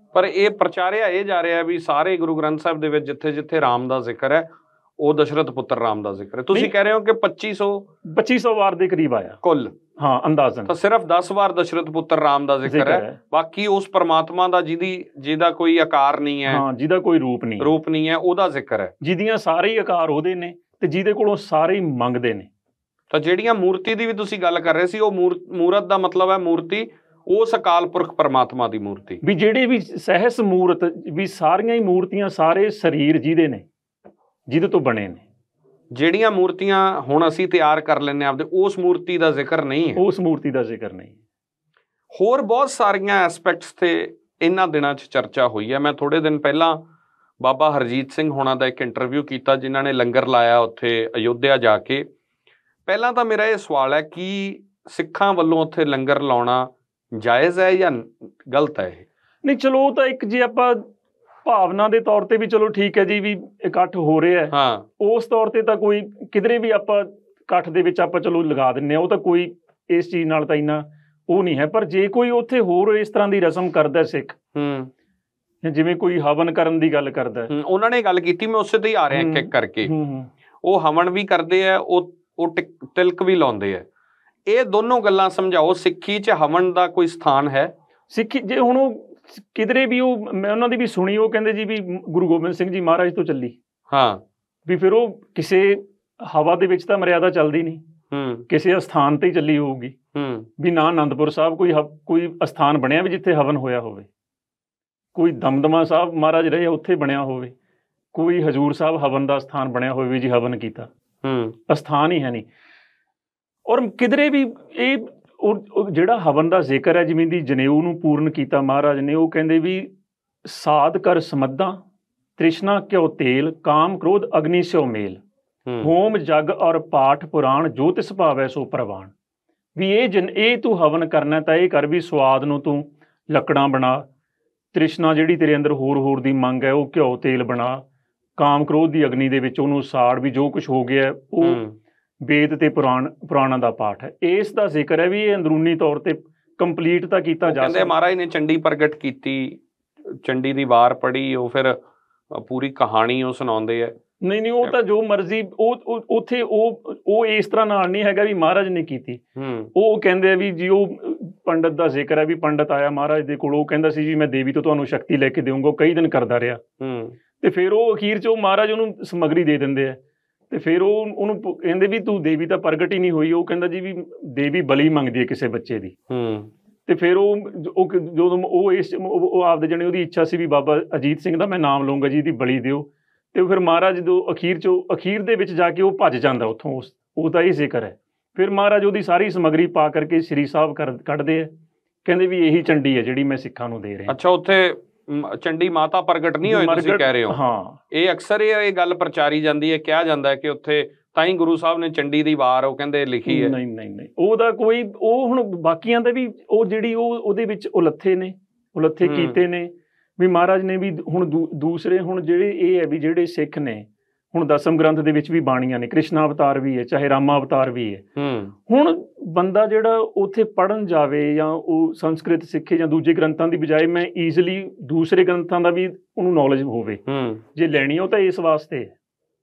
ਪਰ ਇਹ ਪ੍ਰਚਾਰਿਆ ਇਹ ਜਾ ਰਿਹਾ ਵੀ ਸਾਰੇ ਗੁਰੂ ਗ੍ਰੰਥ ਸਾਹਿਬ ਦੇ ਵਿੱਚ ਜਿੱਥੇ ਜਿੱਥੇ ਰਾਮ ਦਾ ਜ਼ਿਕਰ ਹੈ ਉਹ ਦਸ਼ਰਥ ਪੁੱਤਰ ਰਾਮ ਦਾ ਜ਼ਿਕਰ ਹੈ। ਤੁਸੀਂ ਕਹਿ ਰਹੇ ਹੋ ਕਿ ਪੱਚੀ ਸੌ ਪੱਚੀ ਸੌ ਵਾਰ ਦੇ ਕਰੀਬ ਆਇਆ ਕੁੱਲ, ਹਾਂ ਅੰਦਾਜ਼ਨ, ਤਾਂ ਸਿਰਫ ਦਸ ਵਾਰ ਦਸ਼ਰਥ ਪੁੱਤਰ ਰਾਮ ਦਾ ਜ਼ਿਕਰ ਹੈ। ਬਾਕੀ ਉਸ ਪਰਮਾਤਮਾ ਦਾ ਜਿਹਦੀ ਜਿਹਦਾ ਕੋਈ ਆਕਾਰ ਨਹੀਂ ਹੈ, ਹਾਂ ਜਿਹਦਾ ਕੋਈ ਰੂਪ ਨਹੀਂ ਰੂਪ ਨਹੀਂ ਹੈ, ਉਹਦਾ ਜ਼ਿਕਰ ਹੈ, ਜਿਹਦੀਆਂ ਸਾਰੇ ਹੀ ਆਕਾਰ ਉਹਦੇ ਨੇ ਤੇ ਜਿਹਦੇ ਕੋਲੋਂ ਸਾਰੇ ਹੀ ਮੰਗਦੇ ਨੇ। ਤਾਂ ਜਿਹੜੀਆਂ ਮੂਰਤੀ ਦੀ ਵੀ ਤੁਸੀਂ ਗੱਲ ਕਰ ਰਹੇ ਸੀ, ਉਹ ਮੂਰਤ ਦਾ ਮਤਲਬ ਹੈ ਮੂਰਤੀ ਉਸ ਅਕਾਲ ਪੁਰਖ ਪਰਮਾਤਮਾ ਦੀ ਮੂਰਤੀ, ਵੀ ਜਿਹੜੇ ਵੀ ਸਹਿਸ ਮੂਰਤ ਵੀ ਸਾਰੀਆਂ ਹੀ ਮੂਰਤੀਆਂ ਸਾਰੇ ਸਰੀਰ ਜਿਹਦੇ ਨੇ, ਜਿਹਦੇ ਤੋਂ ਬਣੇ ਨੇ। ਜਿਹੜੀਆਂ ਮੂਰਤੀਆਂ ਹੁਣ ਅਸੀਂ ਤਿਆਰ ਕਰ ਲੈਂਦੇ ਆਪਦੇ, ਉਸ ਮੂਰਤੀ ਦਾ ਜ਼ਿਕਰ ਨਹੀਂ ਹੈ, ਉਸ ਮੂਰਤੀ ਦਾ ਜ਼ਿਕਰ ਨਹੀਂ। ਹੋਰ ਬਹੁਤ ਸਾਰੀਆਂ ਐਸਪੈਕਟਸ ਤੇ ਇਹਨਾਂ ਦਿਨਾਂ 'ਚ ਚਰਚਾ ਹੋਈ ਹੈ। ਮੈਂ ਥੋੜੇ ਦਿਨ ਪਹਿਲਾਂ ਬਾਬਾ ਹਰਜੀਤ ਸਿੰਘ ਹੋਣਾ ਦਾ ਇੱਕ ਇੰਟਰਵਿਊ ਕੀਤਾ, ਜਿਨ੍ਹਾਂ ਨੇ ਲੰਗਰ ਲਾਇਆ ਉੱਥੇ ਅਯੋਧਿਆ ਜਾ ਕੇ। ਪਹਿਲਾਂ ਤਾਂ ਮੇਰਾ ਇਹ ਸਵਾਲ ਹੈ ਕਿ ਸਿੱਖਾਂ ਵੱਲੋਂ ਉੱਥੇ ਲੰਗਰ ਲਾਉਣਾ ਜਾਇਜ਼ ਹੈ ਜਾਂ ਗਲਤ ਹੈ? ਇਹ ਨਹੀਂ, ਚਲੋ ਉਹ ਤਾਂ ਇੱਕ ਜੇ ਆਪਾਂ ਭਾਵਨਾ ਦੇ ਤੌਰ ਤੇ ਵੀ ਚਲੋ ਠੀਕ ਹੈ ਜੀ, ਵੀ ਇਕੱਠ ਹੋ ਰਿਹਾ ਹੈ, ਹਾਂ, ਉਸ ਤੌਰ ਤੇ ਤਾਂ ਕੋਈ ਕਿਧਰੇ ਵੀ ਆਪਾਂ ਇਕੱਠ ਦੇ ਵਿੱਚ ਆਪਾਂ ਚਲੋ ਲਗਾ ਦਿੰਦੇ ਹਾਂ, ਉਹ ਤਾਂ ਕੋਈ ਇਸ ਚੀਜ਼ ਨਾਲ ਤਾਂ ਇੰਨਾ ਉਹ ਨਹੀਂ ਹੈ। ਪਰ ਜੇ ਕੋਈ ਉੱਥੇ ਹੋਰ ਇਸ ਤਰ੍ਹਾਂ ਦੀ ਰਸਮ ਕਰਦਾ ਸਿੱਖ, ਹੂੰ, ਜਿਵੇਂ ਕੋਈ ਹਵਨ ਕਰਨ ਦੀ ਗੱਲ ਕਰਦਾ, ਉਹਨਾਂ ਨੇ ਗੱਲ ਕੀਤੀ, ਮੈਂ ਉਸੇ ਤੇ ਹੀ ਆ ਰਿਹਾ ਇੱਕ ਇੱਕ ਕਰਕੇ। ਉਹ ਹਵਨ ਵੀ ਕਰਦੇ ਆ, ਉਹ ਉਹ ਤਿਲਕ ਵੀ ਲਾਉਂਦੇ ਆ। ਇਹ ਦੋਨੋਂ ਗੱਲਾਂ ਸਮਝਾਓ, ਸਿੱਖੀ 'ਚ ਹਵਨ ਦਾ ਕੋਈ ਸਥਾਨ ਹੈ? ਸਿੱਖੀ ਜੇ ਹੁਣ ਉਹ ਕਿਧਰੇ ਵੀ, ਉਹ ਮੈਂ ਉਹਨਾਂ ਦੀ ਵੀ ਸੁਣੀ, ਉਹ ਕਹਿੰਦੇ ਜੀ ਵੀ ਗੁਰੂ ਗੋਬਿੰਦ ਸਿੰਘ ਜੀ ਮਹਾਰਾਜ ਤੋਂ ਚੱਲੀ, ਹਾਂ, ਵੀ ਫਿਰ ਉਹ ਕਿਸੇ ਹਵਾ ਦੇ ਵਿੱਚ ਤਾਂ ਮਰਿਆਦਾ ਚੱਲਦੀ ਨਹੀਂ, ਹੂੰ, ਕਿਸੇ ਅਸਥਾਨ ਤੇ ਹੀ ਚੱਲੀ ਹੋਊਗੀ, ਹੂੰ, ਵੀ ਨਾ ਆਨੰਦਪੁਰ ਸਾਹਿਬ ਕੋਈ ਕੋਈ ਅਸਥਾਨ ਬਣਿਆ ਵੀ ਜਿੱਥੇ ਹਵਨ ਹੋਇਆ ਹੋਵੇ, ਕੋਈ ਦਮਦਮਾ ਸਾਹਿਬ ਮਹਾਰਾਜ ਰਹੇ ਉੱਥੇ ਬਣਿਆ ਹੋਵੇ, ਕੋਈ ਹਜ਼ੂਰ ਸਾਹਿਬ ਹਵਨ ਦਾ ਸਥਾਨ ਬਣਿਆ ਹੋਵੇ ਵੀ ਜੀ ਹਵਨ ਕੀਤਾ, ਹੂੰ, ਅਸਥਾਨ ਹੀ ਹੈ ਨਹੀਂ। ਔਰ ਕਿਧਰੇ ਵੀ ਇਹ ਉਹ ਜਿਹੜਾ ਹਵਨ ਦਾ ਜ਼ਿਕਰ ਹੈ, ਜਿਵੇਂ ਦੀ ਜਨੇਊ ਨੂੰ ਪੂਰਨ ਕੀਤਾ ਮਹਾਰਾਜ ਨੇ, ਉਹ ਕਹਿੰਦੇ ਵੀ ਸਾਧ ਕਰ ਸਮੱਧਾ ਤ੍ਰਿਸ਼ਨਾ ਕਿਉ ਤੇਲ, ਕਾਮ ਕ੍ਰੋਧ ਅਗਨੀ ਸਿਓ ਮੇਲ, ਹੋਮ ਜਗ ਔਰ ਪਾਠ ਪੁਰਾਣ ਜੋ ਤਿਸ ਭਾਵੈ ਸੋ ਪ੍ਰਵਾਨ। ਵੀ ਇਹ ਜਨ ਇਹ ਤੂੰ ਹਵਨ ਕਰਨਾ ਤਾਂ ਇਹ ਕਰ ਵੀ ਸਵਾਦ ਨੂੰ ਤੂੰ ਲੱਕੜਾਂ ਬਣਾ, ਤ੍ਰਿਸ਼ਨਾ ਜਿਹੜੀ ਤੇਰੇ ਅੰਦਰ ਹੋਰ ਹੋਰ ਦੀ ਮੰਗ ਹੈ ਉਹ ਘਿਓ ਤੇਲ ਬਣਾ, ਕਾਮ ਕ੍ਰੋਧ ਦੀ ਅਗਨੀ ਦੇ ਵਿੱਚ ਉਹਨੂੰ ਸਾੜ, ਵੀ ਜੋ ਕੁਛ ਹੋ ਗਿਆ ਉਹ ਵੇਦ ਤੇ ਪੁਰਾਣ ਪੁਰਾਣਾਂ ਦਾ ਪਾਠ ਹੈ। ਇਸ ਦਾ ਜ਼ਿਕਰ ਹੈ ਵੀ ਇਹ ਅੰਦਰੂਨੀ ਤੌਰ ਤੇ ਕੰਪਲੀਟ ਤਾਂ ਕੀਤਾ ਜਾ ਸਕਦਾ। ਮਹਾਰਾਜ ਨੇ ਚੰਡੀ ਪ੍ਰਗਟ ਕੀਤੀ, ਚੰਡੀ ਦੀ ਵਾਰ ਪੜ੍ਹੀ, ਉਹ ਫਿਰ ਪੂਰੀ ਕਹਾਣੀ ਉਹ ਸੁਣਾਉਂਦੇ ਆ। ਨਹੀਂ ਨਹੀਂ, ਉਹ ਤਾਂ ਜੋ ਮਰਜ਼ੀ, ਉਹ ਉੱਥੇ ਉਹ ਉਹ ਇਸ ਤਰ੍ਹਾਂ ਨਾਲ ਨਹੀਂ ਹੈਗਾ ਵੀ ਮਹਾਰਾਜ ਨੇ ਕੀਤੀ। ਉਹ ਕਹਿੰਦੇ ਆ ਵੀ ਜੀ ਉਹ ਪੰਡਤ ਦਾ ਜ਼ਿਕਰ ਹੈ ਵੀ ਪੰਡਤ ਆਇਆ ਮਹਾਰਾਜ ਦੇ ਕੋਲ, ਉਹ ਕਹਿੰਦਾ ਸੀ ਜੀ ਮੈਂ ਦੇਵੀ ਤੋਂ ਤੁਹਾਨੂੰ ਸ਼ਕਤੀ ਲੈ ਕੇ ਦੇਵਾਂਗਾ, ਕਈ ਦਿਨ ਕਰਦਾ ਰਿਹਾ, ਤੇ ਫਿਰ ਉਹ ਅਖੀਰ 'ਚ ਉਹ ਮਹਾਰਾਜ ਉਹਨੂੰ ਸਮੱਗਰੀ ਦੇ ਦਿੰਦੇ ਆ, ਤੇ ਫਿਰ ਉਹ ਉਹਨੂੰ ਕਹਿੰਦੇ ਵੀ ਤੂੰ ਦੇਵੀ ਤਾਂ ਪ੍ਰਗਟ ਹੀ ਨਹੀਂ ਹੋਈ। ਉਹ ਕਹਿੰਦਾ ਜੀ ਵੀ ਦੇਵੀ ਬਲੀ ਮੰਗਦੀ ਹੈ ਕਿਸੇ ਬੱਚੇ ਦੀ, ਤੇ ਫਿਰ ਉਹ ਉਹ ਜਦੋਂ ਉਹ ਇਸ ਉਹ ਆਪਦੇ ਜਣੇ ਉਹਦੀ ਇੱਛਾ ਸੀ ਵੀ ਬਾਬਾ ਅਜੀਤ ਸਿੰਘ ਦਾ ਮੈਂ ਨਾਮ ਲਊਂਗਾ ਜੀ, ਇਹਦੀ ਬਲੀ ਦਿਓ, ਤੇ ਫਿਰ ਮਹਾਰਾਜ ਜਦੋਂ ਅਖੀਰ 'ਚ ਅਖੀਰ ਦੇ ਵਿੱਚ ਜਾ ਕੇ ਉਹ ਭੱਜ ਜਾਂਦਾ ਉੱਥੋਂ, ਉਸ ਉਹ ਤਾਂ ਇਹ ਜ਼ਿਕਰ ਹੈ। ਫਿਰ ਮਹਾਰਾਜ ਉਹਦੀ ਸਾਰੀ ਸਮੱਗਰੀ ਪਾ ਕਰਕੇ ਸ਼੍ਰੀ ਸਾਹਿਬ ਕਰ ਕੱਢਦੇ ਆ, ਕਹਿੰਦੇ ਵੀ ਇਹੀ ਚੰਡੀ ਹੈ ਜਿਹੜੀ ਮੈਂ ਸਿੱਖਾਂ ਨੂੰ ਦੇ ਰਿਹਾ। ਅੱਛਾ, ਉੱਥੇ ਚੰਡੀ ਮਾਤਾ ਪ੍ਰਗਟ ਨਹੀਂ ਹੋਈ ਤੁਸੀਂ ਕਹਿ ਰਹੇ ਹੋ? ਹਾਂ, ਇਹ ਅਕਸਰ ਇਹ ਇਹ ਗੱਲ ਪ੍ਰਚਾਰੀ ਜਾਂਦੀ ਹੈ, ਕਿਹਾ ਜਾਂਦਾ ਹੈ ਕਿ ਉੱਥੇ ਤਾਂ ਹੀ ਗੁਰੂ ਸਾਹਿਬ ਨੇ ਚੰਡੀ ਦੀ ਵਾਰ ਉਹ ਕਹਿੰਦੇ ਲਿਖੀ ਹੈ। ਨਹੀਂ ਨਹੀਂ ਨਹੀਂ, ਉਹਦਾ ਕੋਈ ਉਹ ਹੁਣ ਬਾਕੀਆਂ ਦਾ ਵੀ ਉਹ ਜਿਹੜੀ ਉਹ ਉਹਦੇ ਵਿੱਚ ਉਲੱਥੇ ਨੇ, ਉਲੱਥੇ ਕੀਤੇ ਨੇ ਵੀ ਮਹਾਰਾਜ ਨੇ ਵੀ। ਹੁਣ ਦੂਸਰੇ ਹੁਣ ਜਿਹੜੇ ਇਹ ਹੈ ਵੀ ਜਿਹੜੇ ਸਿੱਖ ਨੇ, ਹੁਣ ਦਸਮ ਗ੍ਰੰਥ ਦੇ ਵਿੱਚ ਵੀ ਬਾਣੀਆਂ ਨੇ, ਕ੍ਰਿਸ਼ਨਾ ਅਵਤਾਰ ਵੀ ਹੈ, ਚਾਹੇ ਰਾਮਾ ਅਵਤਾਰ ਵੀ ਹੈ। ਹੁਣ ਬੰਦਾ ਜਿਹੜਾ ਉੱਥੇ ਪੜ੍ਹਨ ਜਾਵੇ ਜਾਂ ਉਹ ਸੰਸਕ੍ਰਿਤ ਸਿੱਖੇ ਜਾਂ ਦੂਜੇ ਗ੍ਰੰਥਾਂ ਦੀ ਬਜਾਏ ਮੈਂ ਈਜ਼ਲੀ ਦੂਸਰੇ ਗ੍ਰੰਥਾਂ ਦਾ ਵੀ ਉਹਨੂੰ ਨੌਲੇਜ ਹੋਵੇ ਜੇ ਲੈਣੀ, ਉਹ ਤਾਂ ਇਸ ਵਾਸਤੇ ਹੈ।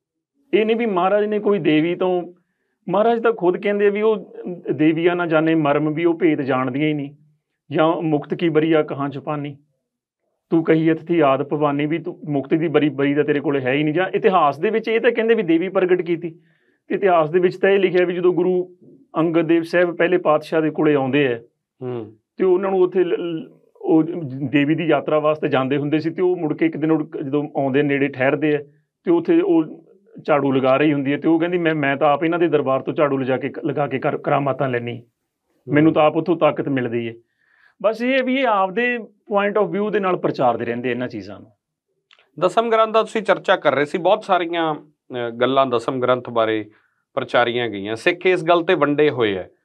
ਇਹ ਨਹੀਂ ਵੀ ਮਹਾਰਾਜ ਨੇ ਕੋਈ ਦੇਵੀ ਤੋਂ, ਮਹਾਰਾਜ ਤਾਂ ਖੁਦ ਕਹਿੰਦੇ ਵੀ ਉਹ ਦੇਵੀਆਂ ਨਾ ਜਾਣੇ ਮਰਮ, ਵੀ ਉਹ ਭੇਦ ਜਾਣਦੀਆਂ ਹੀ ਨਹੀਂ, ਜਾਂ ਮੁਕਤ ਕੀ ਬਰੀਆ ਕਹਾਂ ਛੁਪਾਨੀ, ਤੂੰ ਕਹੀਅਤ ਥੀ ਆਦ ਭਵਾਨੀ, ਵੀ ਤੂੰ ਮੁਕਤੀ ਦੀ ਬਰੀ ਬਰੀ ਦਾ ਤੇਰੇ ਕੋਲ ਹੈ ਹੀ ਨਹੀਂ। ਜਾਂ ਇਤਿਹਾਸ ਦੇ ਵਿੱਚ ਇਹ ਤਾਂ ਕਹਿੰਦੇ ਵੀ ਦੇਵੀ ਪ੍ਰਗਟ ਕੀਤੀ, ਤੇ ਇਤਿਹਾਸ ਦੇ ਵਿੱਚ ਤਾਂ ਇਹ ਲਿਖਿਆ ਵੀ ਜਦੋਂ ਗੁਰੂ ਅੰਗਦ ਦੇਵ ਸਾਹਿਬ ਪਹਿਲੇ ਪਾਤਸ਼ਾਹ ਦੇ ਕੋਲੇ ਆਉਂਦੇ ਹੈ ਤੇ ਉਹਨਾਂ ਨੂੰ ਉੱਥੇ ਉਹ ਦੇਵੀ ਦੀ ਯਾਤਰਾ ਵਾਸਤੇ ਜਾਂਦੇ ਹੁੰਦੇ ਸੀ, ਤੇ ਉਹ ਮੁੜ ਕੇ ਇੱਕ ਦਿਨ ਜਦੋਂ ਆਉਂਦੇ ਨੇੜੇ ਠਹਿਰਦੇ ਹੈ ਤੇ ਉੱਥੇ ਉਹ ਝਾੜੂ ਲਗਾ ਰਹੀ ਹੁੰਦੀ ਹੈ, ਤੇ ਉਹ ਕਹਿੰਦੀ ਮੈਂ ਮੈਂ ਤਾਂ ਆਪ ਇਹਨਾਂ ਦੇ ਦਰਬਾਰ ਤੋਂ ਝਾੜੂ ਲਿਜਾ ਕੇ ਲਗਾ ਕੇ ਕਰ ਕਰਾਮਾਤਾਂ ਲੈਣੀ, ਮੈਨੂੰ ਤਾਂ ਆਪ ਉੱਥੋਂ ਤਾਕਤ ਮਿਲਦੀ ਹੈ। ਬਸ ਇਹ ਵੀ ਇਹ ਆਪਦੇ ਪੁਆਇੰਟ ਆਫ ਵਿਊ ਦੇ ਨਾਲ ਪ੍ਰਚਾਰਦੇ ਰਹਿੰਦੇ ਇਹਨਾਂ ਚੀਜ਼ਾਂ ਨੂੰ। ਦਸਮ ਗ੍ਰੰਥ ਦਾ ਤੁਸੀਂ ਚਰਚਾ ਕਰ ਰਹੇ ਸੀ, ਬਹੁਤ ਸਾਰੀਆਂ ਗੱਲਾਂ ਦਸਮ ਗ੍ਰੰਥ ਬਾਰੇ ਪ੍ਰਚਾਰੀਆਂ ਗਈਆਂ। ਸਿੱਖ ਇਸ ਗੱਲ ਤੇ ਵੰਡੇ ਹੋਏ ਹੈ,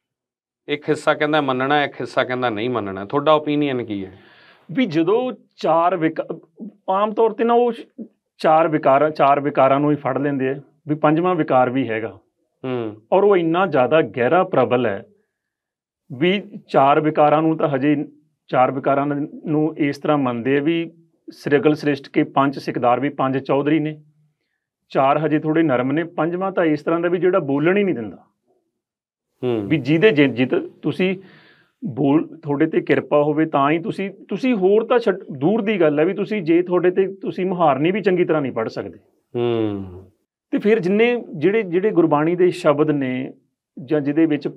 ਇੱਕ ਹਿੱਸਾ ਕਹਿੰਦਾ ਮੰਨਣਾ, ਇੱਕ ਹਿੱਸਾ ਕਹਿੰਦਾ ਨਹੀਂ ਮੰਨਣਾ। ਤੁਹਾਡਾ ਓਪੀਨੀਅਨ ਕੀ ਹੈ? ਵੀ ਜਦੋਂ ਚਾਰ ਵਿਕ ਆਮ ਤੌਰ ਤੇ ਨਾ ਉਹ ਚਾਰ ਵਿਕਾਰਾਂ ਚਾਰ ਵਿਕਾਰਾਂ ਨੂੰ ਹੀ ਫੜ ਲੈਂਦੇ ਆ, ਵੀ ਪੰਜਵਾਂ ਵਿਕਾਰ ਵੀ ਹੈਗਾ, ਔਰ ਉਹ ਇੰਨਾ ਜ਼ਿਆਦਾ ਗਹਿਰਾ ਪ੍ਰਬਲ ਹੈ ਵੀ ਚਾਰ ਵਿਕਾਰਾਂ ਨੂੰ ਤਾਂ ਹਜੇ ਚਾਰ ਵਿਕਾਰਾਂ ਨੂੰ ਇਸ ਤਰ੍ਹਾਂ ਮੰਨਦੇ ਆ ਵੀ ਸ੍ਰਿਗਲ ਸ੍ਰਿਸ਼ਟ ਕੇ ਪੰਜ ਸਿਕਦਾਰ ਵੀ ਪੰਜ ਚੌਧਰੀ ਨੇ, ਚਾਰ ਹਜੇ ਥੋੜੇ ਨਰਮ ਨੇ, ਪੰਜਵਾਂ ਤਾਂ ਇਸ ਤਰ੍ਹਾਂ ਦਾ ਵੀ ਜਿਹੜਾ ਬੋਲਣ ਹੀ ਨਹੀਂ ਦਿੰਦਾ। ਹੂੰ ਵੀ ਜਿਹਦੇ ਜੇ ਜਿੱਤ ਤੁਸੀਂ ਬੋਲ ਤੁਹਾਡੇ ਤੇ ਕਿਰਪਾ ਹੋਵੇ ਤਾਂ ਹੀ ਤੁਸੀਂ ਤੁਸੀਂ ਹੋਰ ਤਾਂ ਛੱਡ ਦੂਰ ਦੀ ਗੱਲ ਹੈ ਵੀ ਤੁਸੀਂ ਜੇ ਤੁਹਾਡੇ ਤੇ ਤੁਸੀਂ ਮੁਹਾਰਨੀ ਵੀ ਚੰਗੀ ਤਰ੍ਹਾਂ ਨਹੀਂ ਪੜ੍ਹ ਸਕਦੇ। ਹੂੰ ਤੇ ਫਿਰ ਜਿੰਨੇ ਜਿਹੜੇ ਜਿਹੜੇ ਗੁਰਬਾਣੀ ਦੇ ਸ਼ਬਦ ਨੇ ਜਾਂ ਜਿਹਦੇ ਵਿੱਚ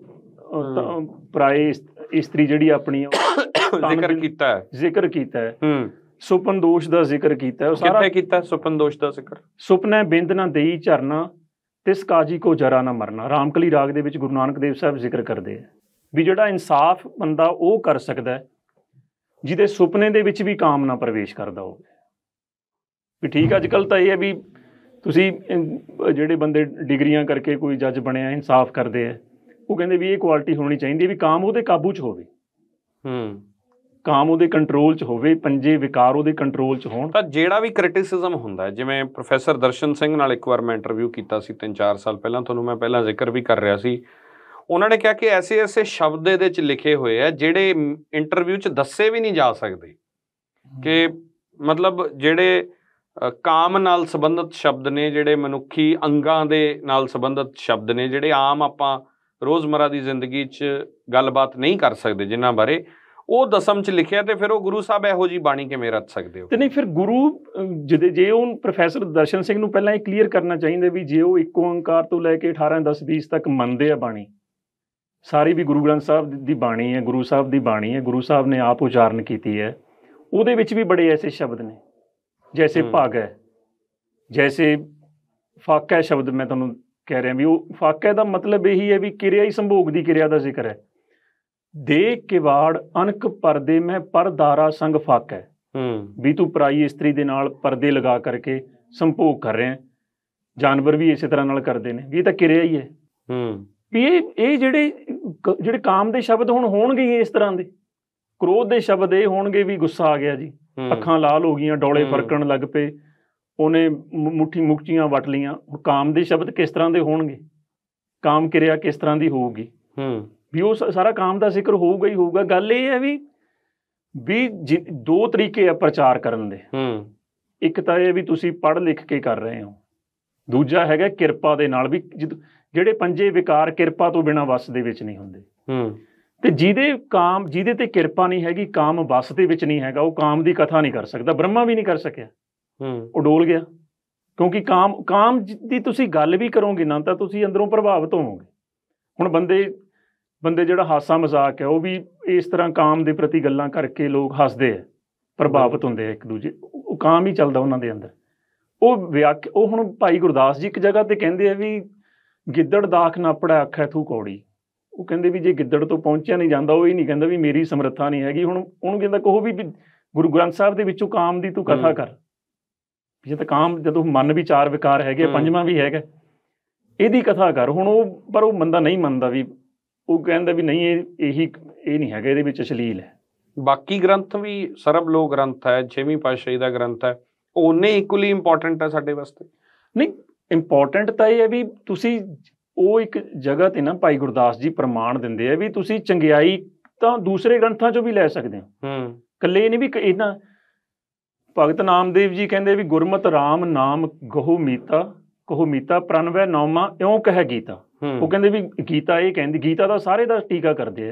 ਪਰਾਏ ਇਸਤਰੀ ਜਿਹੜੀ ਆਪਣੀ ਜ਼ਿਕਰ ਕੀਤਾ ਹੈ ਜ਼ਿਕਰ ਕੀਤਾ ਹੈ ਹੂੰ ਸੁਪਨ ਦੋਸ਼ ਦਾ ਜ਼ਿਕਰ ਕੀਤਾ ਹੈ, ਉਹ ਸਾਰਾ ਕਿੱਥੇ ਕੀਤਾ ਸੁਪਨ ਦੋਸ਼ ਦਾ ਜ਼ਿਕਰ? ਸੁਪਨਾ ਬਿੰਦ ਨਾ ਦੇਈ ਝਰਨਾ ਤਿਸ ਕਾਜੀ ਕੋ ਜਰਾ ਨਾ ਮਰਨਾ, ਰਾਮਕਲੀ ਰਾਗ ਦੇ ਵਿੱਚ ਗੁਰੂ ਨਾਨਕ ਦੇਵ ਸਾਹਿਬ ਜ਼ਿਕਰ ਕਰਦੇ ਆ ਵੀ ਜਿਹੜਾ ਇਨਸਾਫ ਬੰਦਾ ਉਹ ਕਰ ਸਕਦਾ ਹੈ ਜਿਹਦੇ ਸੁਪਨੇ ਦੇ ਵਿੱਚ ਵੀ ਕਾਮ ਨਾ ਪ੍ਰਵੇਸ਼ ਕਰਦਾ ਹੋਵੇ। ਵੀ ਠੀਕ ਅੱਜ ਕੱਲ੍ਹ ਤਾਂ ਇਹ ਹੈ ਵੀ ਤੁਸੀਂ ਜਿਹੜੇ ਬੰਦੇ ਡਿਗਰੀਆਂ ਕਰਕੇ ਕੋਈ ਜੱਜ ਬਣਿਆ ਇਨਸਾਫ ਕਰਦੇ ਆ, ਉਹ ਕਹਿੰਦੇ ਵੀ ਇਹ ਕੁਆਲਿਟੀ ਹੋਣੀ ਚਾਹੀਦੀ ਹੈ ਵੀ ਕਾਮ ਉਹਦੇ ਕਾਬੂ 'ਚ ਹੋਵੇ, ਹੂੰ ਕਾਮ ਉਹਦੇ ਕੰਟਰੋਲ 'ਚ ਹੋਵੇ, ਪੰਜੇ ਵਿਕਾਰ ਉਹਦੇ ਕੰਟਰੋਲ 'ਚ ਹੋਣ। ਤਾਂ ਜਿਹੜਾ ਵੀ ਕ੍ਰਿਟਿਸਿਜ਼ਮ ਹੁੰਦਾ ਹੈ, ਜਿਵੇਂ ਪ੍ਰੋਫੈਸਰ ਦਰਸ਼ਨ ਸਿੰਘ ਨਾਲ ਇੱਕ ਵਾਰ ਮੈਂ ਇੰਟਰਵਿਊ ਕੀਤਾ ਸੀ ਤਿੰਨ ਚਾਰ ਸਾਲ ਪਹਿਲਾਂ, ਤੁਹਾਨੂੰ ਮੈਂ ਪਹਿਲਾਂ ਜ਼ਿਕਰ ਵੀ ਕਰ ਰਿਹਾ ਸੀ, ਉਹਨਾਂ ਨੇ ਕਿਹਾ ਕਿ ਐਸੇ ਐਸੇ ਸ਼ਬਦ ਇਹਦੇ ਵਿੱਚ ਲਿਖੇ ਹੋਏ ਆ ਜਿਹੜੇ ਇੰਟਰਵਿਊ 'ਚ ਦੱਸੇ ਵੀ ਨਹੀਂ ਜਾ ਸਕਦੇ, ਕਿ ਮਤਲਬ ਜਿਹੜੇ ਕਾਮ ਨਾਲ ਸੰਬੰਧਿਤ ਸ਼ਬਦ ਨੇ, ਜਿਹੜੇ ਮਨੁੱਖੀ ਅੰਗਾਂ ਦੇ ਨਾਲ ਸੰਬੰਧਿਤ ਸ਼ਬਦ ਨੇ, ਜਿਹੜੇ ਆਮ ਆਪਾਂ ਰੋਜ਼ਮਰਾ ਦੀ ਜ਼ਿੰਦਗੀ 'ਚ ਗੱਲਬਾਤ ਨਹੀਂ ਕਰ ਸਕਦੇ ਜਿਨ੍ਹਾਂ ਬਾਰੇ, ਉਹ ਦਸਮ 'ਚ ਲਿਖਿਆ। ਤੇ ਫਿਰ ਉਹ ਗੁਰੂ ਸਾਹਿਬ ਇਹੋ ਜਿਹੀ ਬਾਣੀ ਕਿਵੇਂ ਰਚ ਸਕਦੇ ਹੋ? ਤੇ ਨਹੀਂ ਫਿਰ ਗੁਰੂ ਜਿਹਦੇ ਜੇ ਉਹ ਪ੍ਰੋਫੈਸਰ ਦਰਸ਼ਨ ਸਿੰਘ ਨੂੰ ਪਹਿਲਾਂ ਇਹ ਕਲੀਅਰ ਕਰਨਾ ਚਾਹੀਦਾ ਵੀ ਜੇ ਉਹ ਇੱਕ ਓਂਕਾਰ ਤੋਂ ਲੈ ਕੇ ਅਠਾਰਾਂ ਦਸ ਵੀਸ ਤੱਕ ਮੰਨਦੇ ਆ ਬਾਣੀ ਸਾਰੀ ਵੀ ਗੁਰੂ ਗ੍ਰੰਥ ਸਾਹਿਬ ਦੀ ਬਾਣੀ ਹੈ, ਗੁਰੂ ਸਾਹਿਬ ਦੀ ਬਾਣੀ ਹੈ, ਗੁਰੂ ਸਾਹਿਬ ਨੇ ਆਪ ਉਚਾਰਨ ਕੀਤੀ ਹੈ, ਉਹਦੇ ਵਿੱਚ ਵੀ ਬੜੇ ਐਸੇ ਸ਼ਬਦ ਨੇ ਜੈਸੇ ਭਾਗ ਹੈ, ਜੈਸੇ ਫਾਕਾ ਸ਼ਬਦ ਮੈਂ ਤੁਹਾਨੂੰ ਕਹਿ ਰਿਹਾ ਵੀ ਉਹ ਫਾਕਾ ਦਾ ਮਤਲਬ ਇਹੀ ਹੈ ਵੀ ਕਿਰਿਆ ਹੀ ਸੰਭੋਗ ਦੀ ਕਿਰਿਆ ਦਾ ਜ਼ਿਕਰ ਹੈ। ਦੇਖ ਕਿਵਾੜ ਅਨਕ ਪਰਦੇ ਮੈਂ ਪਰਦਾਰਾ ਸੰਗ ਫਾਕਾ, ਵੀ ਤੂੰ ਪਰਾਈ ਇਸਤਰੀ ਦੇ ਨਾਲ ਪਰਦੇ ਲਗਾ ਕਰਕੇ ਸੰਭੋਗ ਕਰ ਰਿਹਾ। ਜਾਨਵਰ ਵੀ ਇਸੇ ਤਰ੍ਹਾਂ ਨਾਲ ਕਰਦੇ ਨੇ, ਵੀ ਇਹ ਤਾਂ ਕਿਰਿਆ ਹੀ ਹੈ। ਵੀ ਇਹ ਇਹ ਜਿਹੜੇ ਜਿਹੜੇ ਕਾਮ ਦੇ ਸ਼ਬਦ ਹੁਣ ਹੋਣਗੇ ਹੀ ਇਸ ਤਰ੍ਹਾਂ ਦੇ, ਕ੍ਰੋਧ ਦੇ ਸ਼ਬਦ ਇਹ ਹੋਣਗੇ ਵੀ ਗੁੱਸਾ ਆ ਗਿਆ ਜੀ, ਅੱਖਾਂ ਲਾਲ ਹੋ ਗਈਆਂ, ਡੋਲੇ ਫਰਕਣ ਲੱਗ ਪਏ, ਉਹਨੇ ਮੁੱਠੀ ਮੁਕਚੀਆਂ ਵੱਟ ਲਈਆਂ। ਕਾਮ ਦੇ ਸ਼ਬਦ ਕਿਸ ਤਰ੍ਹਾਂ ਦੇ ਹੋਣਗੇ, ਕਾਮ ਕਿਰਿਆ ਕਿਸ ਤਰ੍ਹਾਂ ਦੀ ਹੋਊਗੀ, ਵੀ ਉਹ ਸਾਰਾ ਕਾਮ ਦਾ ਜ਼ਿਕਰ ਹੋਊਗਾ ਹੀ ਹੋਊਗਾ। ਗੱਲ ਇਹ ਹੈ ਵੀ ਵੀ ਦੋ ਤਰੀਕੇ ਆ ਪ੍ਰਚਾਰ ਕਰਨ ਦੇ, ਇੱਕ ਤਾਂ ਇਹ ਵੀ ਤੁਸੀਂ ਪੜ੍ਹ ਲਿਖ ਕੇ ਕਰ ਰਹੇ ਹੋ, ਦੂਜਾ ਹੈਗਾ ਕਿਰਪਾ ਦੇ ਨਾਲ, ਵੀ ਜਿਹੜੇ ਪੰਜੇ ਵਿਕਾਰ ਕਿਰਪਾ ਤੋਂ ਬਿਨਾਂ ਵੱਸ ਦੇ ਵਿੱਚ ਨਹੀਂ ਹੁੰਦੇ। ਤੇ ਜਿਹਦੇ ਕਾਮ ਜਿਹਦੇ ਤੇ ਕਿਰਪਾ ਨਹੀਂ ਹੈਗੀ, ਕਾਮ ਵੱਸ ਦੇ ਵਿੱਚ ਨਹੀਂ ਹੈਗਾ, ਉਹ ਕਾਮ ਦੀ ਕਥਾ ਨਹੀਂ ਕਰ ਸਕਦਾ। ਬ੍ਰਹਮਾ ਵੀ ਨਹੀਂ ਕਰ ਸਕਿਆ, ਉਹ ਡੋਲ ਗਿਆ, ਕਿਉਂਕਿ ਕਾਮ ਕਾਮ ਦੀ ਤੁਸੀਂ ਗੱਲ ਵੀ ਕਰੋਗੇ ਨਾ ਤਾਂ ਤੁਸੀਂ ਅੰਦਰੋਂ ਪ੍ਰਭਾਵਿਤ ਹੋਵੋਗੇ। ਹੁਣ ਬੰਦੇ ਬੰਦੇ ਜਿਹੜਾ ਹਾਸਾ ਮਜ਼ਾਕ ਹੈ ਉਹ ਵੀ ਇਸ ਤਰ੍ਹਾਂ ਕਾਮ ਦੇ ਪ੍ਰਤੀ ਗੱਲਾਂ ਕਰਕੇ ਲੋਕ ਹੱਸਦੇ ਆ, ਪ੍ਰਭਾਵਿਤ ਹੁੰਦੇ ਆ ਇੱਕ ਦੂਜੇ, ਉਹ ਕਾਮ ਹੀ ਚੱਲਦਾ ਉਹਨਾਂ ਦੇ ਅੰਦਰ। ਉਹ ਵਿਆਖ ਉਹ ਹੁਣ ਭਾਈ ਗੁਰਦਾਸ ਜੀ ਇੱਕ ਜਗ੍ਹਾ ਤੇ ਕਹਿੰਦੇ ਆ ਵੀ ਗਿੱਦੜ ਦਾਖ ਨਾ ਪੜਾ ਆਖੈ ਤੂੰ ਕੌੜੀ। ਉਹ ਕਹਿੰਦੇ ਵੀ ਜੇ ਗਿੱਦੜ ਤੋਂ ਪਹੁੰਚਿਆ ਨਹੀਂ ਜਾਂਦਾ, ਉਹ ਇਹ ਨਹੀਂ ਕਹਿੰਦਾ ਵੀ ਮੇਰੀ ਸਮਰੱਥਾ ਨਹੀਂ ਹੈਗੀ। ਹੁਣ ਉਹਨੂੰ ਕਹਿੰਦਾ ਕਹੋ ਵੀ ਗੁਰੂ ਗ੍ਰੰਥ ਸਾਹਿਬ ਦੇ ਵਿੱਚੋਂ ਕਾਮ ਦੀ ਤੂੰ ਕਥਾ ਕਰ, ਜੇ ਤਾਂ ਕਾਮ ਜਦੋਂ ਮਨ ਵੀ ਚਾਰ ਵਿਕਾਰ ਹੈਗੇ, ਪੰਜਵਾਂ ਵੀ ਹੈਗਾ, ਇਹਦੀ ਕਥਾ ਕਰ। ਹੁਣ ਉਹ ਪਰ ਉਹ ਬੰਦਾ ਨਹੀਂ ਮੰਨਦਾ, ਵੀ ਉਹ ਕਹਿੰਦਾ ਵੀ ਨਹੀਂ ਇਹ ਇਹੀ ਇਹ ਨਹੀਂ ਹੈਗਾ, ਇਹਦੇ ਵਿੱਚ ਅਸ਼ਲੀਲ ਹੈ। ਬਾਕੀ ਗ੍ਰੰਥ ਵੀ ਸਰਬ ਲੋਕ ਗ੍ਰੰਥ ਹੈ, ਛੇਵੀਂ ਪਾਤਸ਼ਾਹੀ ਦਾ ਗ੍ਰੰਥ ਹੈ, ਉਹਨੇ ਇਕੁਅਲੀ ਇੰਪੋਰਟੈਂਟ ਹੈ ਸਾਡੇ ਵਾਸਤੇ। ਨਹੀਂ ਇੰਪੋਰਟੈਂਟ ਤਾਂ ਇਹ ਹੈ ਵੀ ਤੁਸੀਂ ਉਹ ਇੱਕ ਜਗ੍ਹਾ ਤੇ ਨਾ ਭਾਈ ਗੁਰਦਾਸ ਜੀ ਪ੍ਰਮਾਣ ਦਿੰਦੇ ਆ ਵੀ ਤੁਸੀਂ ਚੰਗਿਆਈ ਤਾਂ ਦੂਸਰੇ ਗ੍ਰੰਥਾਂ ਚੋਂ ਵੀ ਲੈ ਸਕਦੇ ਹੋ, ਇਕੱਲੇ ਇਹ ਨਹੀਂ ਵੀ ਇਹਨਾਂ ਭਗਤ ਨਾਮਦੇਵ ਜੀ ਕਹਿੰਦੇ ਵੀ ਗੁਰਮਤਿ ਰਾਮ ਨਾਮ ਗਹੋ ਮੀਤਾ ਕਹੋ ਮੀਤਾ ਪ੍ਰਣਵੈ ਨੌਮਾ ਇਉਂ ਕਹਿ ਗੀਤਾ। ਉਹ ਕਹਿੰਦੇ ਵੀ ਗੀਤਾ ਇਹ ਕਹਿੰਦੀ, ਗੀਤਾ ਦਾ ਸਾਰੇ ਦਾ ਟੀਕਾ ਕਰਦੇ ਆ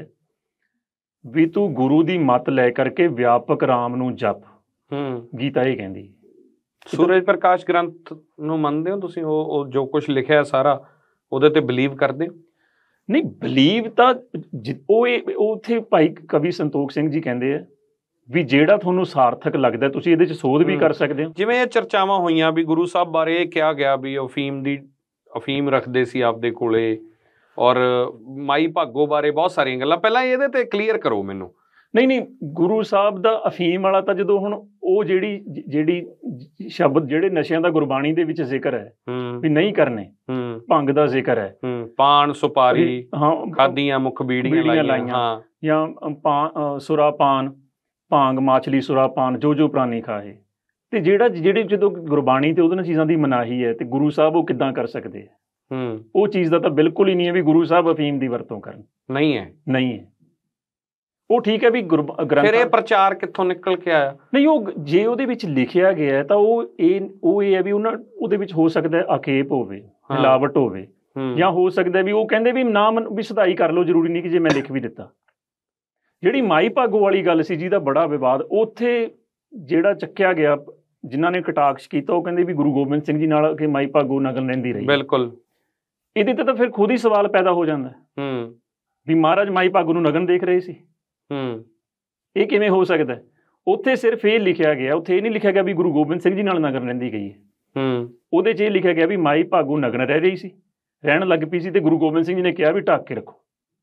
ਵੀ ਤੂੰ ਗੁਰੂ ਦੀ ਮੱਤ ਲੈ ਕਰਕੇ ਵਿਆਪਕ ਰਾਮ ਨੂੰ ਜਪ, ਗੀਤਾ ਇਹ ਕਹਿੰਦੀ। ਸੂਰਜ ਪ੍ਰਕਾਸ਼ ਗ੍ਰੰਥ ਨੂੰ ਮੰਨਦੇ ਹੋ ਤੁਸੀਂ? ਉਹ ਉਹ ਜੋ ਕੁਛ ਲਿਖਿਆ ਸਾਰਾ ਉਹਦੇ ਤੇ ਬਿਲੀਵ ਕਰਦੇ ਹੋ? ਨਹੀਂ ਬਿਲੀਵ ਤਾਂ ਉਹ ਇਹ ਉੱਥੇ ਭਾਈ ਕਵੀ ਸੰਤੋਖ ਸਿੰਘ ਜੀ ਕਹਿੰਦੇ ਆ ਵੀ ਜਿਹੜਾ ਤੁਹਾਨੂੰ ਸਾਰਥਕ ਲੱਗਦਾ ਤੁਸੀਂ ਇਹਦੇ 'ਚ ਸੋਧ ਵੀ ਕਰ ਸਕਦੇ ਹੋ। ਜਿਵੇਂ ਇਹ ਚਰਚਾਵਾਂ ਹੋਈਆਂ ਵੀ ਗੁਰੂ ਸਾਹਿਬ ਬਾਰੇ ਇਹ ਕਿਹਾ ਗਿਆ ਵੀ ਅਫੀਮ ਦੀ ਅਫੀਮ ਰੱਖਦੇ ਸੀ ਆਪਦੇ ਕੋਲੇ, ਔਰ ਮਾਈ ਭਾਗੋ ਬਾਰੇ ਬਹੁਤ ਸਾਰੀਆਂ ਗੱਲਾਂ, ਪਹਿਲਾਂ ਇਹਦੇ ਤੇ ਕਲੀਅਰ ਕਰੋ ਮੈਨੂੰ। ਨਹੀਂ ਨਹੀਂ ਗੁਰੂ ਸਾਹਿਬ ਦਾ ਅਫੀਮ ਵਾਲਾ ਤਾਂ ਜਦੋਂ ਹੁਣ ਉਹ ਜਿਹੜੀ ਜਿਹੜੀ ਸ਼ਬਦ ਜਿਹੜੇ ਨਸ਼ਿਆਂ ਦਾ ਗੁਰਬਾਣੀ ਦੇ ਵਿੱਚ ਜ਼ਿਕਰ ਹੈ ਵੀ ਨਹੀਂ ਕਰਨੇ, ਭੰਗ ਦਾ ਜ਼ਿਕਰ ਹੈ, ਪਾਨ ਸੁਪਾਰੀ ਖਾਦੀਆਂ ਮੁੱਖ ਬੀੜੀਆਂ ਲਾਈਆਂ, ਜਾਂ ਪਾ ਸੁਰਾ ਪਾਨ ਭਾਂਗ ਮਾਛਲੀ ਸੁਰਾ ਪਾਨ ਜੋ ਜੋ ਪ੍ਰਾਨੀ ਖਾਏ, ਤੇ ਜਿਹੜਾ ਜਿਹੜੀ ਜਦੋਂ ਗੁਰਬਾਣੀ ਤੇ ਉਹਦੇ ਚੀਜ਼ਾਂ ਦੀ ਮਨਾਹੀ ਹੈ ਤੇ ਗੁਰੂ ਸਾਹਿਬ ਉਹ ਕਿੱਦਾਂ ਕਰ ਸਕਦੇ ਹੈ? ਉਹ ਚੀਜ਼ ਦਾ ਤਾਂ ਬਿਲਕੁਲ ਹੀ ਨਹੀਂ ਹੈ ਵੀ ਗੁਰੂ ਸਾਹਿਬ ਅਫੀਮ ਦੀ ਵਰਤੋਂ ਕਰਨ, ਨਹੀਂ ਹੈ ਨਹੀਂ ਹੈ। ਉਹ ਠੀਕ ਹੈ ਵੀ ਗ੍ਰੰਥ। ਫਿਰ ਇਹ ਪ੍ਰਚਾਰ ਕਿੱਥੋਂ ਨਿਕਲ ਕੇ ਆਇਆ? ਨਹੀਂ, ਉਹ ਜੇ ਉਹਦੇ ਵਿੱਚ ਲਿਖਿਆ ਗਿਆ ਤਾਂ ਉਹ ਇਹ ਉਹ ਇਹ ਹੈ ਵੀ ਉਹਨਾਂ ਉਹਦੇ ਵਿੱਚ ਹੋ ਸਕਦਾ ਅਕੇਪ ਹੋਵੇ, ਮਿਲਾਵਟ ਹੋਵੇ, ਜਾਂ ਹੋ ਸਕਦਾ ਵੀ ਉਹ ਕਹਿੰਦੇ ਵੀ ਨਾ ਵੀ ਸਦਾਈ ਕਰ ਲਓ, ਜ਼ਰੂਰੀ ਨਹੀਂ ਕਿ ਜੇ ਮੈਂ ਲਿਖ ਵੀ ਦਿੱਤਾ। ਜਿਹੜੀ ਮਾਈ ਭਾਗੋ ਵਾਲੀ ਗੱਲ ਸੀ ਜਿਹਦਾ ਬੜਾ ਵਿਵਾਦ ਉੱਥੇ ਜਿਹੜਾ ਚੱਕਿਆ ਗਿਆ, ਜਿਨ੍ਹਾਂ ਨੇ ਕਟਾਕਸ਼ ਕੀਤਾ, ਉਹ ਕਹਿੰਦੇ ਵੀ ਗੁਰੂ ਗੋਬਿੰਦ ਸਿੰਘ ਜੀ ਨਾਲ ਕਿ ਮਾਈ ਭਾਗੋ ਨਗਨ ਰਹਿੰਦੀ ਰਹੀ। ਬਿਲਕੁਲ। ਇਹਦੇ ਤੇ ਤਾਂ ਫਿਰ ਖੁਦ ਹੀ ਸਵਾਲ ਪੈਦਾ ਹੋ ਜਾਂਦਾ ਹੂੰ ਵੀ ਮਹਾਰਾਜ ਮਾਈ ਭਾਗੋ ਨੂੰ ਨਗਨ ਦੇਖ ਰਹੇ ਸੀ। ਹੂੰ ਇਹ ਕਿਵੇਂ ਹੋ ਸਕਦਾ? ਉੱਥੇ ਸਿਰਫ ਇਹ ਲਿਖਿਆ ਗਿਆ, ਉੱਥੇ ਇਹ ਨਹੀਂ ਲਿਖਿਆ ਗਿਆ ਵੀ ਗੁਰੂ ਗੋਬਿੰਦ ਸਿੰਘ ਜੀ ਨਾਲ ਨਗਨ ਰਹਿੰਦੀ ਗਈ ਹੈ। ਹੂੰ ਉਹਦੇ 'ਚ ਇਹ ਲਿਖਿਆ ਗਿਆ ਵੀ ਮਾਈ ਭਾਗੋ ਨਗਨ ਰਹਿ ਰਹੀ ਸੀ, ਰਹਿਣ ਲੱਗ ਪਈ ਸੀ, ਤੇ ਗੁਰੂ ਗੋਬਿੰਦ ਸਿੰਘ ਜੀ ਨੇ ਕਿਹਾ ਵੀ ਢੱਕ ਕੇ ਰੱਖੋ।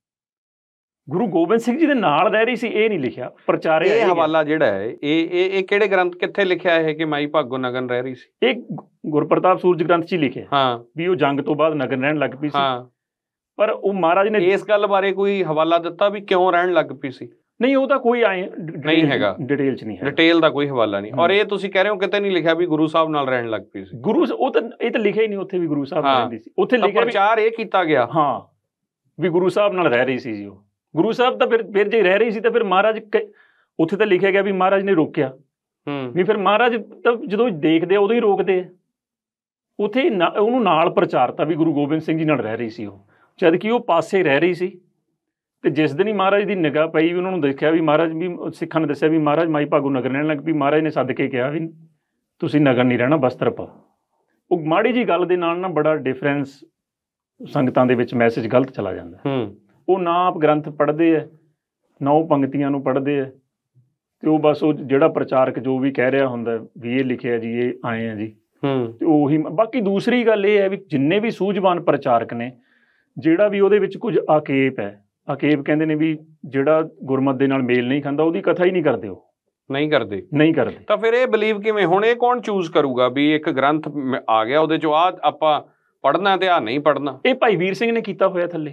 ਗੁਰੂ ਗੋਬਿੰਦ ਸਿੰਘ ਜੀ ਦੇ ਨਾਲ ਰਹਿ ਰਹੀ ਸੀ, ਇਹ ਨਹੀਂ ਲਿਖਿਆ। ਪ੍ਰਚਾਰੇ ਇਹ ਹਵਾਲਾ ਜਿਹੜਾ ਹੈ ਇਹ ਇਹ ਇਹ ਕਿਹੜੇ ਗ੍ਰੰਥ ਕਿੱਥੇ ਲਿਖਿਆ ਹੈ ਕਿ ਮਾਈ ਭਾਗੋ ਨਗਨ ਰਹਿ ਰਹੀ ਸੀ? ਇਹ ਗੁਰਪ੍ਰਤਾਪ ਸੂਰਜ ਗ੍ਰੰਥ 'ਚ ਹੀ ਲਿਖਿਆ ਹਾਂ ਵੀ ਉਹ ਜੰਗ ਤੋਂ ਬਾਅਦ ਨਗਨ ਰਹਿਣ ਲੱਗ ਪਈ ਸੀ। ਹਾਂ, ਪਰ ਉਹ ਮਹਾਰਾਜ ਨੇ ਇਸ ਗੱਲ ਬਾਰੇ ਕੋਈ ਹਵਾਲਾ ਦਿੱਤਾ ਵੀ ਕਿਉਂ ਰਹਿਣ ਲੱਗ ਪਈ ਸੀ? ਨਹੀਂ, ਉਹਦਾ ਕੋਈ ਆਏ ਨਹੀਂ ਹੈਗਾ, ਡਿਟੇਲ 'ਚ ਨਹੀਂ ਹੈ, ਡਿਟੇਲ ਦਾ ਕੋਈ ਹਵਾਲਾ ਨਹੀਂ। ਔਰ ਇਹ ਤੁਸੀਂ ਕਹਿ ਰਹੇ ਹੋ ਕਿਤੇ ਨਹੀਂ ਲਿਖਿਆ ਵੀ ਗੁਰੂ ਸਾਹਿਬ ਨਾਲ ਰਹਿਣ ਲੱਗ ਪਈ ਸੀ। ਗੁਰੂ ਉਹ ਤਾਂ ਇਹ ਤਾਂ ਲਿਖਿਆ ਹੀ ਨਹੀਂ ਉੱਥੇ ਵੀ ਗੁਰੂ ਸਾਹਿਬ ਨਾਲ ਰਹਿੰਦੀ ਸੀ। ਉੱਥੇ ਲਿਖਿਆ ਪ੍ਰਚਾਰ ਇਹ ਕੀਤਾ ਗਿਆ ਹਾਂ ਵੀ ਗੁਰੂ ਸਾਹਿਬ ਨਾਲ ਰਹਿ ਰਹੀ ਸੀ ਜੀ। ਉਹ ਗੁਰੂ ਸਾਹਿਬ ਤਾਂ ਫਿਰ ਫਿਰ ਜੇ ਰਹਿ ਰਹੀ ਸੀ ਤਾਂ ਫਿਰ ਮਹਾਰਾਜ ਉੱਥੇ ਤਾਂ ਲਿਖਿਆ ਗਿਆ ਵੀ ਮਹਾਰਾਜ ਨੇ ਰੋਕਿਆ। ਹੂੰ ਵੀ ਫਿਰ ਮਹਾਰਾਜ ਤਾਂ ਜਦੋਂ ਦੇਖਦੇ ਆ ਉਦੋਂ ਹੀ ਰੋਕਦੇ ਆ। ਉੱਥੇ ਉਹਨੂੰ ਨਾਲ ਪ੍ਰਚਾਰਤਾ ਵੀ ਗੁਰੂ ਗੋਬਿੰਦ ਸਿੰਘ ਜੀ ਨਾਲ ਰਹਿ ਰਹੀ ਸੀ ਉਹ, ਜਦ ਕਿ ਉਹ ਪਾਸੇ ਰਹਿ ਰਹੀ ਸੀ। ਤੇ ਜਿਸ ਦਿਨ ਹੀ ਮਹਾਰਾਜ ਦੀ ਨਿਗਾਹ ਪਈ ਵੀ ਉਹਨਾਂ ਨੂੰ ਦੇਖਿਆ ਵੀ ਮਹਾਰਾਜ ਵੀ ਸਿੱਖਾਂ ਨੇ ਦੱਸਿਆ ਵੀ ਮਹਾਰਾਜ ਮਾਈ ਭਾਗੋ ਨਗਰ ਰਹਿਣ ਲੱਗ ਪਈ। ਮਹਾਰਾਜ ਨੇ ਸੱਦ ਕੇ ਕਿਹਾ ਵੀ ਤੁਸੀਂ ਨਗਰ ਨਹੀਂ ਰਹਿਣਾ, ਬਸਤਰ ਪਾਓ। ਉਹ ਮਾੜੀ ਜੀ ਗੱਲ ਦੇ ਨਾਲ ਨਾ ਬੜਾ ਡਿਫਰੈਂਸ ਸੰਗਤਾਂ ਦੇ ਵਿੱਚ ਮੈਸੇਜ ਗਲਤ ਚਲਾ ਜਾਂਦਾ। ਹੂੰ ਉਹ ਨਾ ਆਪ ਗ੍ਰੰਥ ਪੜ੍ਹਦੇ ਹੈ, ਨਾ ਉਹ ਪੰਕਤੀਆਂ ਨੂੰ ਪੜ੍ਹਦੇ ਹੈ, ਤੇ ਉਹ ਬਸ ਉਹ ਜਿਹੜਾ ਪ੍ਰਚਾਰਕ ਜੋ ਵੀ ਕਹਿ ਰਿਹਾ ਹੁੰਦਾ ਵੀ ਇਹ ਲਿਖਿਆ ਜੀ, ਇਹ ਆਏ ਆ ਜੀ, ਹੂੰ ਤੇ ਉਹੀ। ਬਾਕੀ ਦੂਸਰੀ ਗੱਲ ਇਹ ਹੈ ਵੀ ਜਿੰਨੇ ਵੀ ਸੂਝਵਾਨ ਪ੍ਰਚਾਰਕ ਨੇ, ਜਿਹੜਾ ਵੀ ਉਹਦੇ ਵਿੱਚ ਕੁਝ ਆਕੇਪ ਹੈ, ਆਕੇਪ ਕਹਿੰਦੇ ਨੇ ਵੀ ਜਿਹੜਾ ਗੁਰਮਤਿ ਦੇ ਨਾਲ ਮੇਲ ਨਹੀਂ ਖਾਂਦਾ, ਉਹਦੀ ਕਥਾ ਹੀ ਨਹੀਂ ਕਰਦੇ, ਉਹ ਨਹੀਂ ਕਰਦੇ ਨਹੀਂ ਕਰਦੇ ਤਾਂ ਫਿਰ ਇਹ ਬਲੀਵ ਕਿਵੇਂ? ਹੁਣ ਇਹ ਕੌਣ ਚੂਜ਼ ਕਰੂਗਾ ਵੀ ਇੱਕ ਗ੍ਰੰਥ ਆ ਗਿਆ ਉਹਦੇ ਚੋਂ ਆ ਆਪਾਂ ਪੜ੍ਹਨਾ ਤੇ ਆ ਨਹੀਂ ਪੜ੍ਹਨਾ? ਇਹ ਭਾਈ ਵੀਰ ਸਿੰਘ ਨੇ ਕੀਤਾ ਹੋਇਆ ਥੱਲੇ,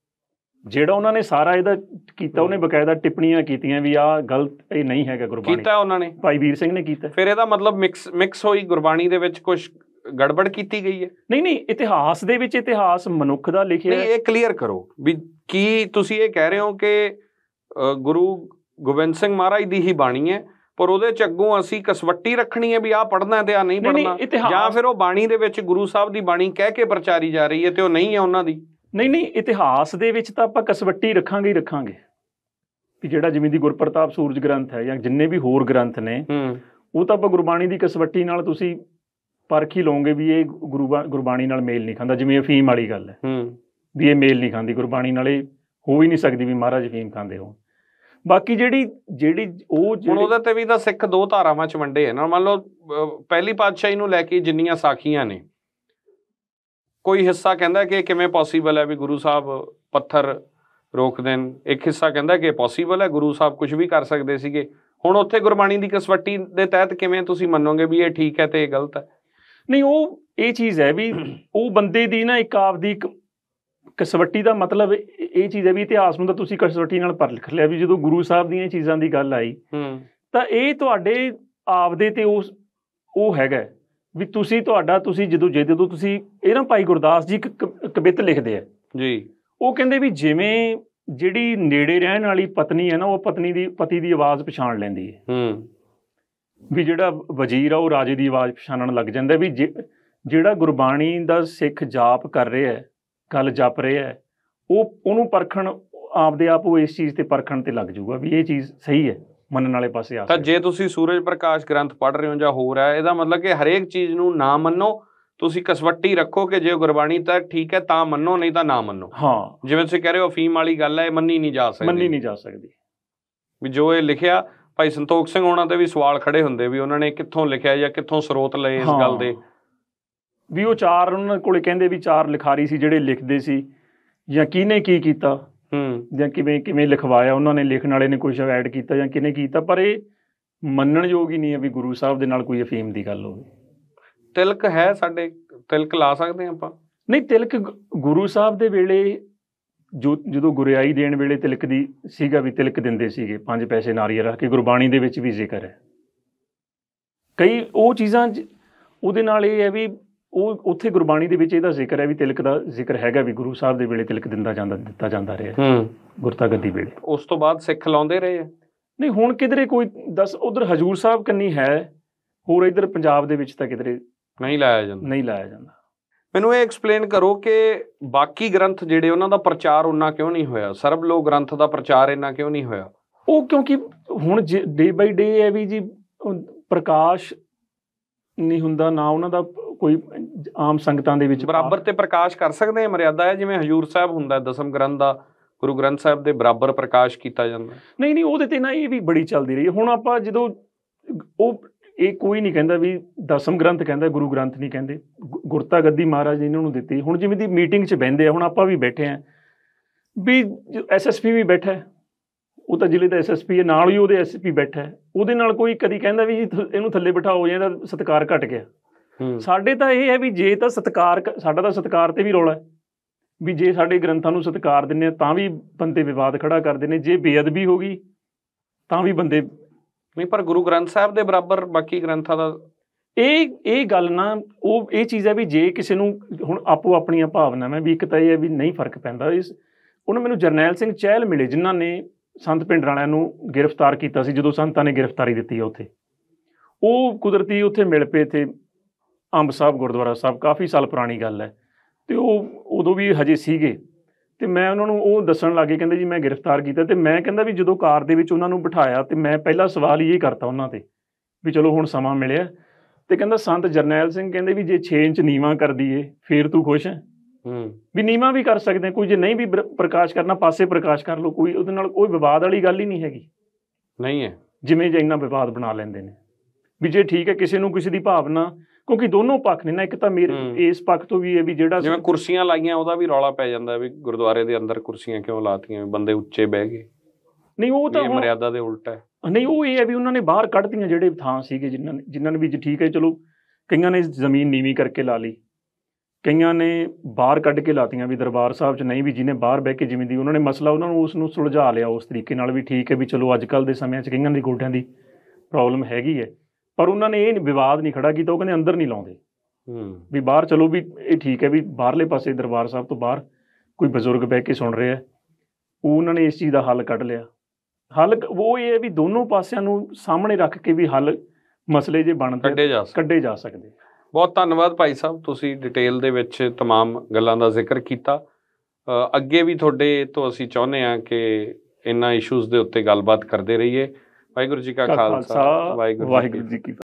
ਜਿਹੜਾ ਉਹਨਾਂ ਨੇ ਸਾਰਾ ਇਹਦਾ ਕੀਤਾ, ਉਹਨੇ ਬਕਾਇਦਾ ਟਿੱਪਣੀਆਂ ਕੀਤੀਆਂ ਵੀ ਆਹ ਗਲਤ, ਇਹ ਨਹੀਂ ਹੈਗਾ ਗੁਰਬਾਣੀ। ਕੀਤਾ ਉਹਨਾਂ ਨੇ, ਭਾਈ ਵੀਰ ਸਿੰਘ ਨੇ ਕੀਤਾ। ਫਿਰ ਇਹਦਾ ਮਤਲਬ ਮਿਕਸ ਮਿਕਸ ਹੋਈ ਗੁਰਬਾਣੀ ਦੇ ਵਿੱਚ ਕੁਝ ਗੜਬੜ ਕੀਤੀ ਗਈ ਹੈ? ਨਹੀਂ ਨਹੀਂ, ਇਤਿਹਾਸ ਦੇ ਵਿੱਚ ਇਤਿਹਾਸ ਮਨੁੱਖ ਦਾ ਲਿਖਿਆ। ਇਹ ਕਲੀਅਰ ਕਰੋ ਵੀ ਕੀ ਤੁਸੀਂ ਇਹ ਕਹਿ ਰਹੇ ਹੋ ਕਿ ਗੁਰੂ ਗੋਬਿੰਦ ਸਿੰਘ ਮਹਾਰਾਜ ਦੀ ਹੀ ਬਾਣੀ ਹੈ, ਪਰ ਉਹਦੇ ਚ ਅੱਗੋਂ ਅਸੀਂ ਕਸਵੱਟੀ ਰੱਖਣੀ ਹੈ ਵੀ ਆਹ ਪੜ੍ਹਨਾ ਤੇ ਆਹ ਨਹੀਂ ਪੜ੍ਹਨਾ, ਜਾਂ ਫਿਰ ਉਹ ਬਾਣੀ ਦੇ ਵਿੱਚ ਗੁਰੂ ਸਾਹਿਬ ਦੀ ਬਾਣੀ ਕਹਿ ਕੇ ਪ੍ਰਚਾਰੀ ਜਾ ਰਹੀ ਹੈ ਤੇ ਉਹ ਨਹੀਂ ਹੈ ਉਹਨਾਂ ਦੀ? ਨਹੀਂ ਨਹੀਂ, ਇਤਿਹਾਸ ਦੇ ਵਿੱਚ ਤਾਂ ਆਪਾਂ ਕਸਵੱਟੀ ਰੱਖਾਂਗੇ ਹੀ ਰੱਖਾਂਗੇ ਵੀ ਜਿਹੜਾ ਜਿਵੇਂ ਦੀ ਗੁਰਪ੍ਰਤਾਪ ਸੂਰਜ ਗ੍ਰੰਥ ਹੈ ਜਾਂ ਜਿੰਨੇ ਵੀ ਹੋਰ ਗ੍ਰੰਥ ਨੇ, ਉਹ ਤਾਂ ਆਪਾਂ ਗੁਰਬਾਣੀ ਦੀ ਕਸਵੱਟੀ ਨਾਲ ਤੁਸੀਂ ਪਰਖ ਹੀ ਲਓਗੇ ਵੀ ਇਹ ਗੁਰੂ ਗੁਰਬਾਣੀ ਨਾਲ ਮੇਲ ਨਹੀਂ ਖਾਂਦਾ। ਜਿਵੇਂ ਅਫੀਮ ਵਾਲੀ ਗੱਲ ਹੈ ਵੀ ਇਹ ਮੇਲ ਨਹੀਂ ਖਾਂਦੀ ਗੁਰਬਾਣੀ ਨਾਲ, ਇਹ ਹੋ ਹੀ ਨਹੀਂ ਸਕਦੀ ਵੀ ਮਹਾਰਾਜ ਅਫੀਮ ਖਾਂਦੇ ਹੋ। ਬਾਕੀ ਜਿਹੜੀ ਜਿਹੜੀ ਉਹ ਹੁਣ ਉਹਦੇ ਤੇ ਵੀ ਤਾਂ ਸਿੱਖ ਦੋ ਧਾਰਾਵਾਂ ਚ ਵੰਡੇ ਹੈ ਨਾ। ਮੰਨ ਲਓ ਪਹਿਲੀ ਪਾਤਸ਼ਾਹੀ ਨੂੰ ਲੈ ਕੇ ਜਿੰਨੀਆਂ ਸਾਖੀਆਂ ਨੇ, ਕੋਈ ਹਿੱਸਾ ਕਹਿੰਦਾ ਕਿ ਕਿਵੇਂ ਪੋਸੀਬਲ ਹੈ ਵੀ ਗੁਰੂ ਸਾਹਿਬ ਪੱਥਰ ਰੋਕ ਦੇਣ, ਇੱਕ ਹਿੱਸਾ ਕਹਿੰਦਾ ਕਿ ਪੋਸੀਬਲ ਹੈ ਗੁਰੂ ਸਾਹਿਬ ਕੁਝ ਵੀ ਕਰ ਸਕਦੇ ਸੀਗੇ। ਹੁਣ ਉੱਥੇ ਗੁਰਬਾਣੀ ਦੀ ਕਸਵੱਟੀ ਦੇ ਤਹਿਤ ਕਿਵੇਂ ਤੁਸੀਂ ਮੰਨੋਗੇ ਵੀ ਇਹ ਠੀਕ ਹੈ ਤੇ ਇਹ ਗਲਤ ਹੈ? ਨਹੀਂ, ਉਹ ਇਹ ਚੀਜ਼ ਹੈ ਵੀ ਉਹ ਬੰਦੇ ਦੀ ਨਾ ਇੱਕ ਆਪਦੀ ਇੱਕ ਕਸਵੱਟੀ ਦਾ ਮਤਲਬ ਇਹ ਚੀਜ਼ ਹੈ ਵੀ ਇਤਿਹਾਸ ਨੂੰ ਤਾਂ ਤੁਸੀਂ ਕਸਵੱਟੀ ਨਾਲ ਪਰਖ ਲਿਆ ਵੀ ਜਦੋਂ ਗੁਰੂ ਸਾਹਿਬ ਦੀਆਂ ਚੀਜ਼ਾਂ ਦੀ ਗੱਲ ਆਈ ਤਾਂ ਇਹ ਤੁਹਾਡੇ ਆਪਦੇ ਤੇ ਉਸ ਉਹ ਹੈਗਾ ਵੀ ਤੁਸੀਂ ਤੁਹਾਡਾ ਤੁਸੀਂ ਜਦੋਂ ਜਦੋਂ ਤੁਸੀਂ ਇਹ ਨਾ ਭਾਈ ਗੁਰਦਾਸ ਜੀ ਇੱਕ ਕਵਿਤ ਲਿਖਦੇ ਆ ਜੀ, ਉਹ ਕਹਿੰਦੇ ਵੀ ਜਿਵੇਂ ਜਿਹੜੀ ਨੇੜੇ ਰਹਿਣ ਵਾਲੀ ਪਤਨੀ ਹੈ ਨਾ, ਉਹ ਪਤਨੀ ਦੀ ਪਤੀ ਦੀ ਆਵਾਜ਼ ਪਛਾਣ ਲੈਂਦੀ ਹੈ, ਵੀ ਜਿਹੜਾ ਵਜ਼ੀਰ ਆ ਉਹ ਰਾਜੇ ਦੀ ਆਵਾਜ਼ ਪਛਾਣਨ ਲੱਗ ਜਾਂਦਾ। ਵੀ ਜਿਹੜਾ ਗੁਰਬਾਣੀ ਦਾ ਸਿੱਖ ਜਾਪ ਕਰ ਰਿਹਾ ਹੈ, ਗੱਲ ਜਪ ਰਿਹਾ ਹੈ, ਉਹ ਉਹਨੂੰ ਪਰਖਣ ਆਪਦੇ ਆਪ ਉਹ ਇਸ ਚੀਜ਼ ਤੇ ਪਰਖਣ ਤੇ ਲੱਗ ਜਾਊਗਾ ਵੀ ਇਹ ਚੀਜ਼ ਸਹੀ ਹੈ, ਮੰਨਣ ਵਾਲੇ ਪਾਸੇ ਆ। ਤਾਂ ਜੇ ਤੁਸੀਂ ਸੂਰਜ ਪ੍ਰਕਾਸ਼ ਗ੍ਰੰਥ ਪੜ੍ਹ ਰਹੇ ਹੋ ਜਾਂ ਹੋਰ ਹੈ, ਇਹਦਾ ਮਤਲਬ ਕਿ ਹਰੇਕ ਚੀਜ਼ ਨੂੰ ਨਾ ਮੰਨੋ, ਤੁਸੀਂ ਕਸਵੱਟੀ ਰੱਖੋ ਕਿ ਜੇ ਗੁਰਬਾਣੀ ਤਾਂ ਠੀਕ ਹੈ ਤਾਂ ਮੰਨੋ, ਨਹੀਂ ਤਾਂ ਨਾ ਮੰਨੋ। ਹਾਂ, ਜਿਵੇਂ ਤੁਸੀਂ ਕਹਿ ਰਹੇ ਹੋ ਅਫੀਮ ਵਾਲੀ ਗੱਲ ਹੈ, ਇਹ ਮੰਨੀ ਨਹੀਂ ਜਾ ਸਕਦੀ, ਮੰਨੀ ਨਹੀਂ ਜਾ ਸਕਦੀ ਵੀ ਜੋ ਇਹ ਲਿਖਿਆ। ਭਾਈ ਸੰਤੋਖ ਸਿੰਘ ਹੋਣਾ ਤੇ ਵੀ ਸਵਾਲ ਖੜੇ ਹੁੰਦੇ ਵੀ ਉਹਨਾਂ ਨੇ ਕਿੱਥੋਂ ਲਿਖਿਆ ਜਾਂ ਕਿੱਥੋਂ ਸਰੋਤ ਲਏ ਇਸ ਗੱਲ ਦੇ, ਵੀ ਉਹ ਚਾਰ ਉਹਨਾਂ ਕੋਲੇ ਕਹਿੰਦੇ ਵੀ ਚਾਰ ਲਿਖਾਰੀ ਸੀ ਜਿਹੜੇ ਲਿਖਦੇ ਸੀ, ਜਾਂ ਕਿਹਨੇ ਕੀ ਕੀਤਾ, ਜਾਂ ਕਿਵੇਂ ਕਿਵੇਂ ਲਿਖਵਾਇਆ ਉਹਨਾਂ ਨੇ, ਲਿਖਣ ਵਾਲੇ ਨੇ ਕੁਛ ਐਡ ਕੀਤਾ ਜਾਂ ਕਿਹਨੇ ਕੀਤਾ, ਪਰ ਇਹ ਮੰਨਣ ਯੋਗ ਹੀ ਨਹੀਂ ਹੈ ਵੀ ਗੁਰੂ ਸਾਹਿਬ ਦੇ ਨਾਲ ਕੋਈ ਅਫੀਮ ਦੀ ਗੱਲ ਹੋਵੇ। ਤਿਲਕ ਹੈ ਸਾਡੇ, ਤਿਲਕ ਲਾ ਸਕਦੇ ਆਪਾਂ? ਨਹੀਂ, ਤਿਲਕ ਗੁਰੂ ਸਾਹਿਬ ਦੇ ਵੇਲੇ ਜੋ ਜਦੋਂ ਗੁਰਿਆਈ ਦੇਣ ਵੇਲੇ ਤਿਲਕ ਦੀ ਸੀਗਾ ਵੀ ਤਿਲਕ ਦਿੰਦੇ ਸੀਗੇ, ਪੰਜ ਪੈਸੇ ਨਾਰੀਅਲ ਰੱਖ ਕੇ, ਗੁਰਬਾਣੀ ਦੇ ਵਿੱਚ ਵੀ ਜ਼ਿਕਰ ਹੈ। ਕਈ ਉਹ ਚੀਜ਼ਾਂ ਉਹਦੇ ਨਾਲ ਇਹ ਹੈ ਵੀ ਉਹ ਉੱਥੇ ਗੁਰਬਾਣੀ ਦੇ ਵਿੱਚ ਇਹਦਾ ਜ਼ਿਕਰ ਹੈ ਵੀ ਤਿਲਕ ਦਾ ਜ਼ਿਕਰ ਹੈਗਾ ਵੀ ਗੁਰੂ ਸਾਹਿਬ ਦੇ ਵੇਲੇ ਤਿਲਕ ਦਿੰਦਾ ਜਾਂਦਾ ਦਿੱਤਾ ਜਾਂਦਾ ਰਿਹਾ ਹੂੰ ਗੁਰਤਾ ਗੱਦੀ ਵੇਲੇ। ਉਸ ਤੋਂ ਬਾਅਦ ਸਿੱਖ ਲਾਉਂਦੇ ਰਹੇ ਆ? ਨਹੀਂ, ਹੁਣ ਕਿਧਰੇ ਕੋਈ ਦੱਸ ਉਧਰ ਹਜੂਰ ਸਾਹਿਬ ਕੰਨੀ ਹੈ, ਹੋਰ ਇੱਧਰ ਪੰਜਾਬ ਦੇ ਵਿੱਚ ਤਾਂ ਕਿਧਰੇ ਨਹੀਂ ਲਾਇਆ ਜਾਂਦਾ। ਨਹੀਂ ਲਾਇਆ ਜਾਂਦਾ। ਮੈਨੂੰ ਇਹ ਐਕਸਪਲੇਨ ਕਰੋ ਕਿ ਬਾਕੀ ਗ੍ਰੰਥ ਜਿਹੜੇ ਉਹਨਾਂ ਦਾ ਪ੍ਰਚਾਰ ਉਨਾ ਕਿਉਂ ਨਹੀਂ ਹੋਇਆ? ਸਰਬਲੋਕ ਗ੍ਰੰਥ ਦਾ ਪ੍ਰਚਾਰ ਇੰਨਾ ਕਿਉਂ ਨਹੀਂ ਹੋਇਆ? ਉਹ ਕਿਉਂਕਿ ਹੁਣ ਡੇ ਬਾਈ ਡੇ ਹੈ ਵੀ ਜੀ ਪ੍ਰਕਾਸ਼ ਨਹੀਂ ਹੁੰਦਾ, ਨਾ ਉਹਨਾਂ ਦਾ ਕੋਈ ਆਮ ਸੰਗਤਾਂ ਦੇ ਵਿੱਚ ਬਰਾਬਰ ਤੇ ਪ੍ਰਕਾਸ਼ ਕਰ ਸਕਦੇ ਆ, ਮਰਿਆਦਾ ਹੈ ਜਿਵੇਂ ਹਜੂਰ ਸਾਹਿਬ ਹੁੰਦਾ ਦਸਮ ਗ੍ਰੰਥ ਦਾ, ਗੁਰੂ ਗ੍ਰੰਥ ਸਾਹਿਬ ਦੇ ਬਰਾਬਰ ਪ੍ਰਕਾਸ਼ ਕੀਤਾ ਜਾਂਦਾ? ਨਹੀਂ ਨਹੀਂ, ਉਹਦੇ ਤੇ ਨਾ ਇਹ ਵੀ ਬੜੀ ਚੱਲਦੀ ਰਹੀ। ਹੁਣ ਆਪਾਂ ਜਦੋਂ ਉਹ ਇਹ ਕੋਈ ਨਹੀਂ ਕਹਿੰਦਾ ਵੀ ਦਸਮ ਗ੍ਰੰਥ ਕਹਿੰਦਾ, ਗੁਰੂ ਗ੍ਰੰਥ ਨਹੀਂ ਕਹਿੰਦੇ। ਗੁਰਤਾ ਗੱਦੀ ਮਹਾਰਾਜ ਨੇ ਇਹਨਾਂ ਨੂੰ ਦਿੱਤੀ। ਹੁਣ ਜਿਵੇਂ ਦੀ ਮੀਟਿੰਗ 'ਚ ਬਹਿੰਦੇ ਆ, ਹੁਣ ਆਪਾਂ ਵੀ ਬੈਠੇ ਹਾਂ ਵੀ ਐਸ ਐਸ ਪੀ ਵੀ ਬੈਠਾ, ਉਹ ਤਾਂ ਜ਼ਿਲ੍ਹੇ ਦਾ ਐਸ ਐਸ ਪੀ ਹੈ, ਨਾਲ ਹੀ ਉਹਦੇ ਐਸ ਪੀ ਬੈਠਾ, ਉਹਦੇ ਨਾਲ ਕੋਈ ਕਦੀ ਕਹਿੰਦਾ ਵੀ ਜੀ ਇਹਨੂੰ ਥੱਲੇ ਬਿਠਾਓ ਜਾਂ ਇਹਦਾ ਸਤਿਕਾਰ ਘਟ ਗਿਆ। ਸਾਡੇ ਤਾਂ ਇਹ ਹੈ ਵੀ ਜੇ ਤਾਂ ਸਤਿਕਾਰ, ਸਾਡਾ ਤਾਂ ਸਤਿਕਾਰ ਤੇ ਵੀ ਰੌਲਾ ਵੀ ਜੇ ਸਾਡੇ ਗ੍ਰੰਥਾਂ ਨੂੰ ਸਤਿਕਾਰ ਦਿੰਦੇ ਆ ਤਾਂ ਵੀ ਬੰਦੇ ਵਿਵਾਦ ਖੜਾ ਕਰਦੇ ਨੇ, ਜੇ ਬੇਅਦਬੀ ਹੋ ਗਈ ਤਾਂ ਵੀ ਬੰਦੇ ਨਹੀਂ। ਪਰ ਗੁਰੂ ਗ੍ਰੰਥ ਸਾਹਿਬ ਦੇ ਬਰਾਬਰ ਬਾਕੀ ਗ੍ਰੰਥਾਂ ਦਾ ਇਹ ਇਹ ਗੱਲ ਨਾ, ਉਹ ਇਹ ਚੀਜ਼ ਹੈ ਵੀ ਜੇ ਕਿਸੇ ਨੂੰ ਹੁਣ ਆਪੋ ਆਪਣੀਆਂ ਭਾਵਨਾਵਾਂ ਵੀ, ਇੱਕ ਤਾਂ ਇਹ ਹੈ ਵੀ ਨਹੀਂ ਫਰਕ ਪੈਂਦਾ। ਇਸ ਉਹਨਾਂ ਮੈਨੂੰ ਜਰਨੈਲ ਸਿੰਘ ਚਹਿਲ ਮਿਲੇ ਜਿਨ੍ਹਾਂ ਨੇ ਸੰਤ ਭਿੰਡਰਾਣਿਆਂ ਨੂੰ ਗ੍ਰਿਫਤਾਰ ਕੀਤਾ ਸੀ ਜਦੋਂ ਸੰਤਾਂ ਨੇ ਗ੍ਰਿਫਤਾਰੀ ਦਿੱਤੀ ਆ ਉੱਥੇ। ਉਹ ਕੁਦਰਤੀ ਉੱਥੇ ਮਿਲ ਪਏ ਤੇ ਅੰਬ ਸਾਹਿਬ ਗੁਰਦੁਆਰਾ ਸਾਹਿਬ, ਕਾਫੀ ਸਾਲ ਪੁਰਾਣੀ ਗੱਲ ਹੈ, ਅਤੇ ਉਹ ਉਦੋਂ ਵੀ ਹਜੇ ਸੀਗੇ। ਅਤੇ ਮੈਂ ਉਹਨਾਂ ਨੂੰ ਉਹ ਦੱਸਣ ਲੱਗੇ, ਕਹਿੰਦੇ ਜੀ ਮੈਂ ਗ੍ਰਿਫਤਾਰ ਕੀਤਾ। ਅਤੇ ਮੈਂ ਕਹਿੰਦਾ ਵੀ ਜਦੋਂ ਕਾਰ ਦੇ ਵਿੱਚ ਉਹਨਾਂ ਨੂੰ ਬਿਠਾਇਆ ਅਤੇ ਮੈਂ ਪਹਿਲਾ ਸਵਾਲ ਇਹ ਕਰਤਾ ਉਹਨਾਂ 'ਤੇ ਵੀ ਚਲੋ ਹੁਣ ਸਮਾਂ ਮਿਲਿਆ, ਅਤੇ ਕਹਿੰਦਾ ਸੰਤ ਜਰਨੈਲ ਸਿੰਘ ਕਹਿੰਦੇ ਵੀ ਜੇ ਛੇ ਇੰਚ ਨੀਵਾਂ ਕਰ ਦਈਏ ਫਿਰ ਤੂੰ ਖੁਸ਼ ਹੈ? ਵੀ ਨੀਵਾਂ ਵੀ ਕਰ ਸਕਦੇ ਕੋਈ, ਜੇ ਨਹੀਂ ਵੀ ਪ੍ਰਕਾਸ਼ ਕਰਨਾ ਪਾਸੇ ਪ੍ਰਕਾਸ਼ ਕਰ ਲਓ, ਕੋਈ ਉਹਦੇ ਨਾਲ ਕੋਈ ਵਿਵਾਦ ਵਾਲੀ ਗੱਲ ਹੀ ਨਹੀਂ ਹੈਗੀ। ਨਹੀਂ ਹੈ ਜਿਵੇਂ ਜੇ ਇੰਨਾ ਵਿਵਾਦ ਬਣਾ ਲੈਂਦੇ ਨੇ ਵੀ ਜੇ ਠੀਕ ਹੈ ਕਿਸੇ ਨੂੰ ਕਿਸੇ ਦੀ ਭਾਵਨਾ, ਕਿਉਂਕਿ ਦੋਨੋਂ ਪੱਖ ਨੇ ਨਾ, ਇੱਕ ਤਾਂ ਮੇਰੇ ਇਸ ਪੱਖ ਤੋਂ ਵੀ ਹੈ ਵੀ ਜਿਹੜਾ ਜਿਵੇਂ ਕੁਰਸੀਆਂ ਲਾਈਆਂ ਉਹਦਾ ਵੀ ਰੌਲਾ ਪੈ ਜਾਂਦਾ ਵੀ ਗੁਰਦੁਆਰੇ ਦੇ ਅੰਦਰ ਕੁਰਸੀਆਂ ਕਿਉਂ ਲਾਤੀਆਂ, ਬੰਦੇ ਉੱਚੇ ਬਹਿ ਗਏ। ਨਹੀਂ, ਉਹ ਤਾਂ ਮਰਿਆਦਾ ਦੇ ਉਲਟ ਹੈ। ਨਹੀਂ, ਉਹ ਇਹ ਹੈ ਵੀ ਉਹਨਾਂ ਨੇ ਬਾਹਰ ਕੱਢਤੀਆਂ ਜਿਹੜੇ ਥਾਂ ਸੀਗੇ ਜਿਨ੍ਹਾਂ ਨੇ ਜਿਨ੍ਹਾਂ ਨੇ ਵੀ ਠੀਕ ਹੈ ਚਲੋ, ਕਈਆਂ ਨੇ ਜ਼ਮੀਨ ਨੀਵੀਂ ਕਰਕੇ ਲਾ ਲਈ, ਕਈਆਂ ਨੇ ਬਾਹਰ ਕੱਢ ਕੇ ਲਾਤੀਆਂ ਵੀ ਦਰਬਾਰ ਸਾਹਿਬ 'ਚ ਨਹੀਂ, ਵੀ ਜਿਹਨੇ ਬਾਹਰ ਬਹਿ ਕੇ ਜਿਵੇਂ ਦੀ ਉਹਨਾਂ ਨੇ ਮਸਲਾ ਉਹਨਾਂ ਨੂੰ ਉਸ ਨੂੰ ਸੁਲਝਾ ਲਿਆ ਉਸ ਤਰੀਕੇ ਨਾਲ ਵੀ ਠੀਕ ਹੈ ਵੀ ਚਲੋ ਅੱਜ ਕੱਲ੍ਹ ਦੇ ਸਮਿਆਂ 'ਚ ਕਈਆਂ ਦੀ ਗੋਡਿਆਂ ਦੀ ਪ੍ਰੋਬਲਮ ਹੈਗੀ ਹੈ, ਪਰ ਉਹਨਾਂ ਨੇ ਇਹ ਵਿਵਾਦ ਨਹੀਂ ਖੜਾ ਕੀਤਾ। ਉਹ ਕਹਿੰਦੇ ਅੰਦਰ ਨਹੀਂ ਲਾਉਂਦੇ ਵੀ ਬਾਹਰ ਚਲੋ ਵੀ ਇਹ ਠੀਕ ਹੈ ਵੀ ਬਾਹਰਲੇ ਪਾਸੇ ਦਰਬਾਰ ਸਾਹਿਬ ਤੋਂ ਬਾਹਰ ਕੋਈ ਬਜ਼ੁਰਗ ਬਹਿ ਕੇ ਸੁਣ ਰਿਹਾ, ਉਹ ਉਹਨਾਂ ਨੇ ਇਸ ਚੀਜ਼ ਦਾ ਹੱਲ ਕੱਢ ਲਿਆ। ਹੱਲ ਉਹ ਇਹ ਹੈ ਵੀ ਦੋਨੋਂ ਪਾਸਿਆਂ ਨੂੰ ਸਾਹਮਣੇ ਰੱਖ ਕੇ ਵੀ ਹੱਲ ਮਸਲੇ ਜੇ ਬਣਦੇ ਕੱਢੇ ਜਾ ਕੱਢੇ ਜਾ ਸਕਦੇ। ਬਹੁਤ ਧੰਨਵਾਦ ਭਾਈ ਸਾਹਿਬ, ਤੁਸੀਂ ਡਿਟੇਲ ਦੇ ਵਿੱਚ ਤਮਾਮ ਗੱਲਾਂ ਦਾ ਜ਼ਿਕਰ ਕੀਤਾ। ਅੱਗੇ ਵੀ ਤੁਹਾਡੇ ਤੋਂ ਅਸੀਂ ਚਾਹੁੰਦੇ ਹਾਂ ਕਿ ਇਹਨਾਂ ਇਸ਼ੂਜ਼ ਦੇ ਉੱਤੇ ਗੱਲਬਾਤ ਕਰਦੇ ਰਹੀਏ। ਵਾਹਿਗੁਰੂ ਜੀ ਕਾ ਖਾਲਸਾ, ਵਾਹਿਗੁਰੂ ਜੀ ਕੀ